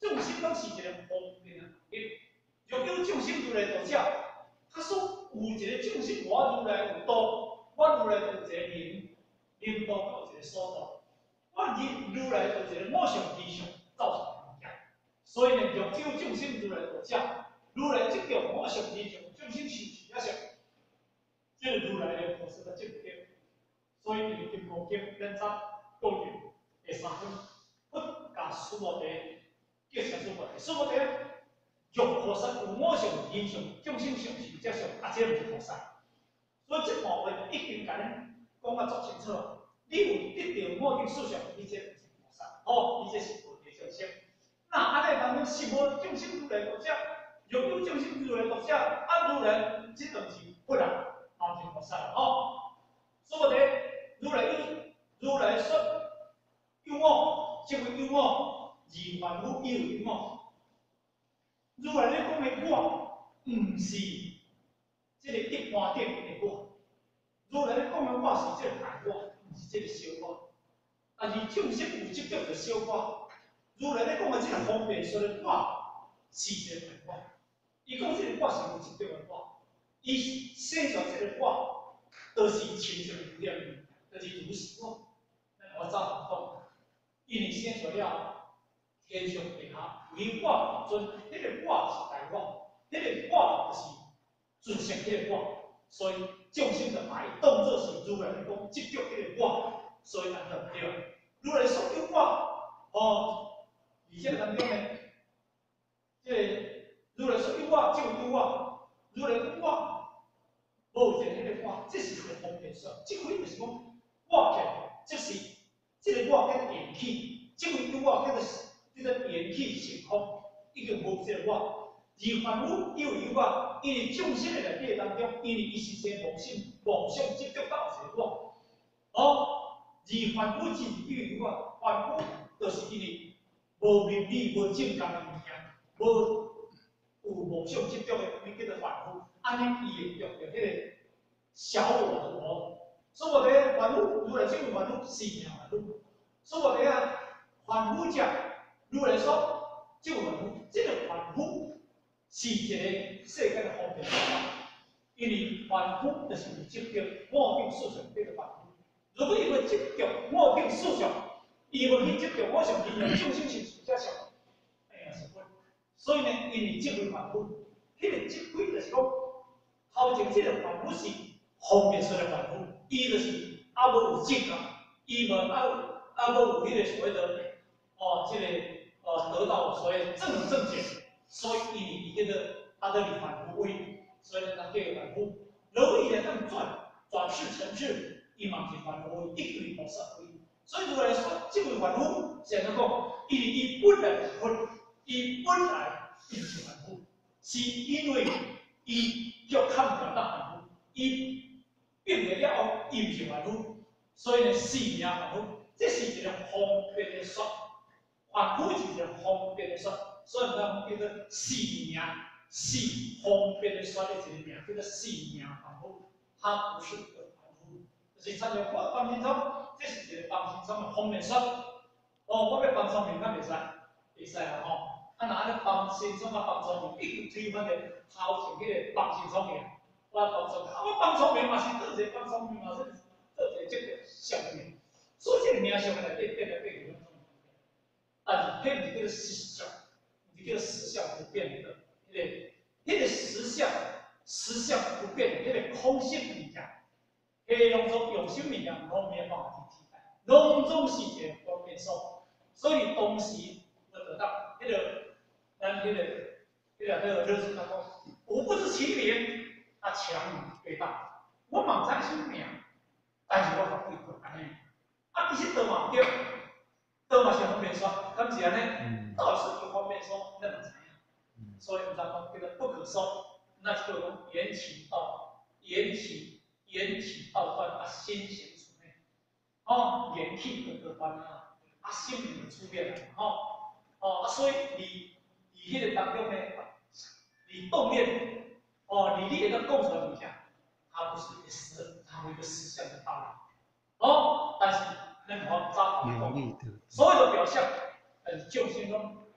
拢是一个方便的行业。若有众生如来道者，他说有一个众生，我如来有道，我如来有一个名，名道有一个所道，我如如来有一个我上地上造成物件。所以呢，若有众生如来道者，如来即个我上地上众生受持一上，即个如来的菩萨的正觉。所以《金刚经》咱早讲的第三分，佛甲苏摩地，叫啥苏摩地？苏摩地若菩萨有我上地上众生上持者上，啊，这毋是菩萨。所以这部分已经甲咱讲啊足清楚。你有得到我的思想，你这毋是菩萨，哦，你这是菩提上升。那安尼当中是无众生如来道者，若有众生如来道者，啊，如来即等是不然，嘛是菩萨了哦。苏摩地，如来有如来说有我，即为有我，而凡夫以为有我。如来咧讲的我，毋是即个一般顶的我。如来咧讲的我是即个大我，毋是即个小我。啊，而众生有执着着小我。如来咧讲的即个方便说的我，是一个大我。伊讲即个我是有执着的我，伊生出即个我，都是亲像有念，就是如是我。我早讲，因为生出了天上地下，为我尊，迄个我是大我，迄个我就是尊胜迄个我，所以众生就把伊当作是如来来讲执着迄个我，所以咱就对了。如来说有我，哦，而且当中呢，即个如来说有我，就有我，如来有我，无一个迄个我，这是一个方便说，即回就是讲我嘅，即是即个我叫元气，即位有我叫做即个元气成空，已经无即个我。而凡夫以为有我，因为众生的内底当中，因为伊是些妄心、妄想执着到一个我，哦，而凡夫之以为有我，凡夫就是因为无明理、无正觉的物件，无有妄想执着的，伊叫做凡夫。安尼伊会用着迄个小我的我。所以我哋凡夫如来证凡夫是名凡夫，所以我哋啊凡夫者如来说证凡夫，这个凡夫是一个世间的方便法，因为凡夫就是有执着我定思想这个凡夫。如果伊要执着我定思想，伊要去执着我上天人众生是主者上，哎呀是不？所以呢，因为这位凡夫，迄、那个这位就是讲，头前这个凡夫是方便说的凡夫。伊就是啊无有正觉，伊无啊啊无有迄个所谓的哦，即、这个呃得到所谓正正见，所以伊伊叫做啊得离凡夫位，所以咱叫凡夫。如果伊来当转转世成智，伊嘛是凡夫位，一个菩萨位。所以如果来说，这位凡夫是安怎讲？因为伊本来是佛，伊本来伊是凡夫，是因为伊叫看不了凡夫，伊。并不了后，伊毋是凡夫，所以呢，是名凡夫，这是一个方便的说。凡夫是一个方便的说，所以咱叫做是名，是方便的说的一个名，叫做是名凡夫。他不是个凡夫，就是参照我方便中，这是一个方便中的方便说。哦，我要方聪明，咱袂使，袂使啦吼。啊，那安尼方先聪啊，方聪明，一定推翻的头前迄个方先聪明。我帮聪明，啊，我帮聪明嘛是做一个帮聪明嘛是做一个这个上面，所以这个名上来变变来变去，但是迄毋是叫做实相，毋是叫做实相不变的，迄个迄个实相实相不变的迄个空性物件，迄个拢总有心物件，拢没办法去替代，拢总是一个方便数，所以当时我得到迄个咱迄个迄个迄个就是他讲，我不知其名。啊，强越大，我嘛知是名，但是我学会过安尼。啊，其实倒嘛对，倒嘛是方便说，敢是安尼？倒是不方便说，咱嘛知影。所以有人讲叫做不可说，那就讲缘起道，缘起缘起道断啊，心行出内。哦，缘起就道断啊，啊心就出面了，吼，哦，啊所以你你迄个当中呢，你动念。哦，你列的构成物件，它不是一个实，它有一个实相的道理。哦，但是任何扎讲，所有的表象，呃，就心中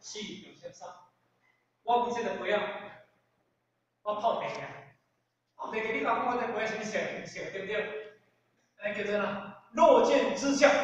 是表现上。我为这个培养，我泡茶啊，泡茶你讲我这培养什么色？色对不对？来叫做呐，落见之象。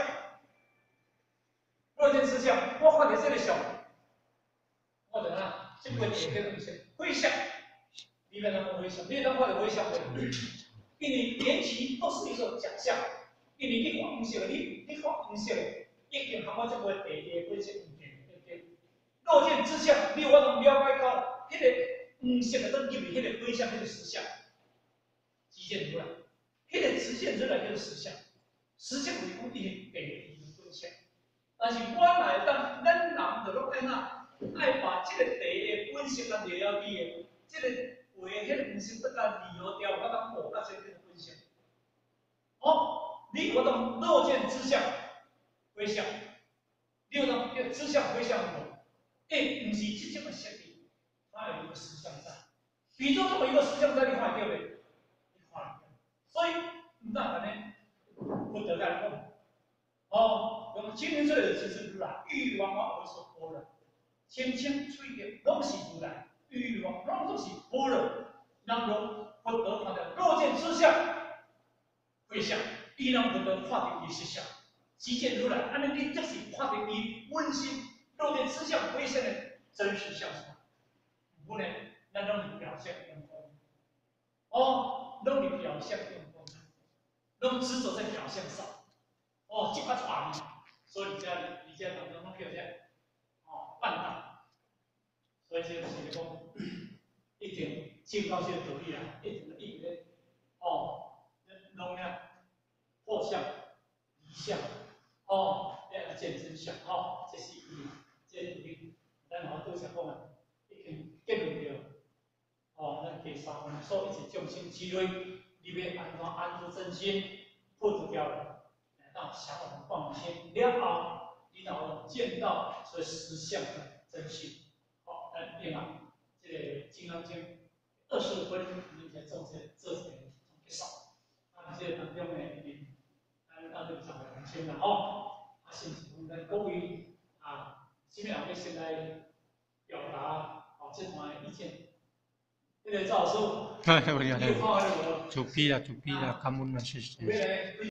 落见之象，我看到这个相，我等下这个点跟东西回想，里面那个回想，你当看到回想的，因为连其都是一个假象，因为你看红色的，你你看红色的，一定和我这个地地回想唔对对对。落见之象，你我能了解到，迄个黄色的都入面迄个回想迄个实相，体现出来，迄个实现出来就是实相，实相为讲伊个地地回想。但是我来当咱人就落在那，爱把这个地的本性咱了了解，这个画迄个本性不但利用掉，我当无甲这个本性。哦，你有当落见之象回想，你有当知相回想无？诶，不是即种的设定，它有一个实相在。比如这么一个实相在，你看得到没？你看得到。所以唔当安尼不得来讲。哦，用清清脆的只是如来，欲往往为所般若，清清脆的拢是如来，欲往拢都是般若。然后不得看到若见之相回想，伊人不得看到伊实相，即见如来，安尼你就是看到伊本心。若见之相回现的真实相出来，不呢，咱拢是表象用功，哦，拢是表象用功，拢执着在表象上，哦，这块传，所以你家你家当中拢表现，哦，办大，所以这就是讲，一定见到这个道理啊，一定一定哦，拢呢破相、离相，哦，要见真相，哦，这是一定。这努力，咱好拄则讲啊，已经结论着，哦，咱第三分所一切众生之类，你要安怎安住真心，破除掉了，让想法放心了后，你才能见到这实相的真心。好，咱念啊，这个《金刚经》二十五分，你才做这这些介绍。啊，这当中呢，咱咱就讲得很清了哦，啊，甚至乎咱各位啊。前面两位先来表达好这段意见。那个赵老师， 哎，我讲，主批了，主批了，感恩了，谢谢。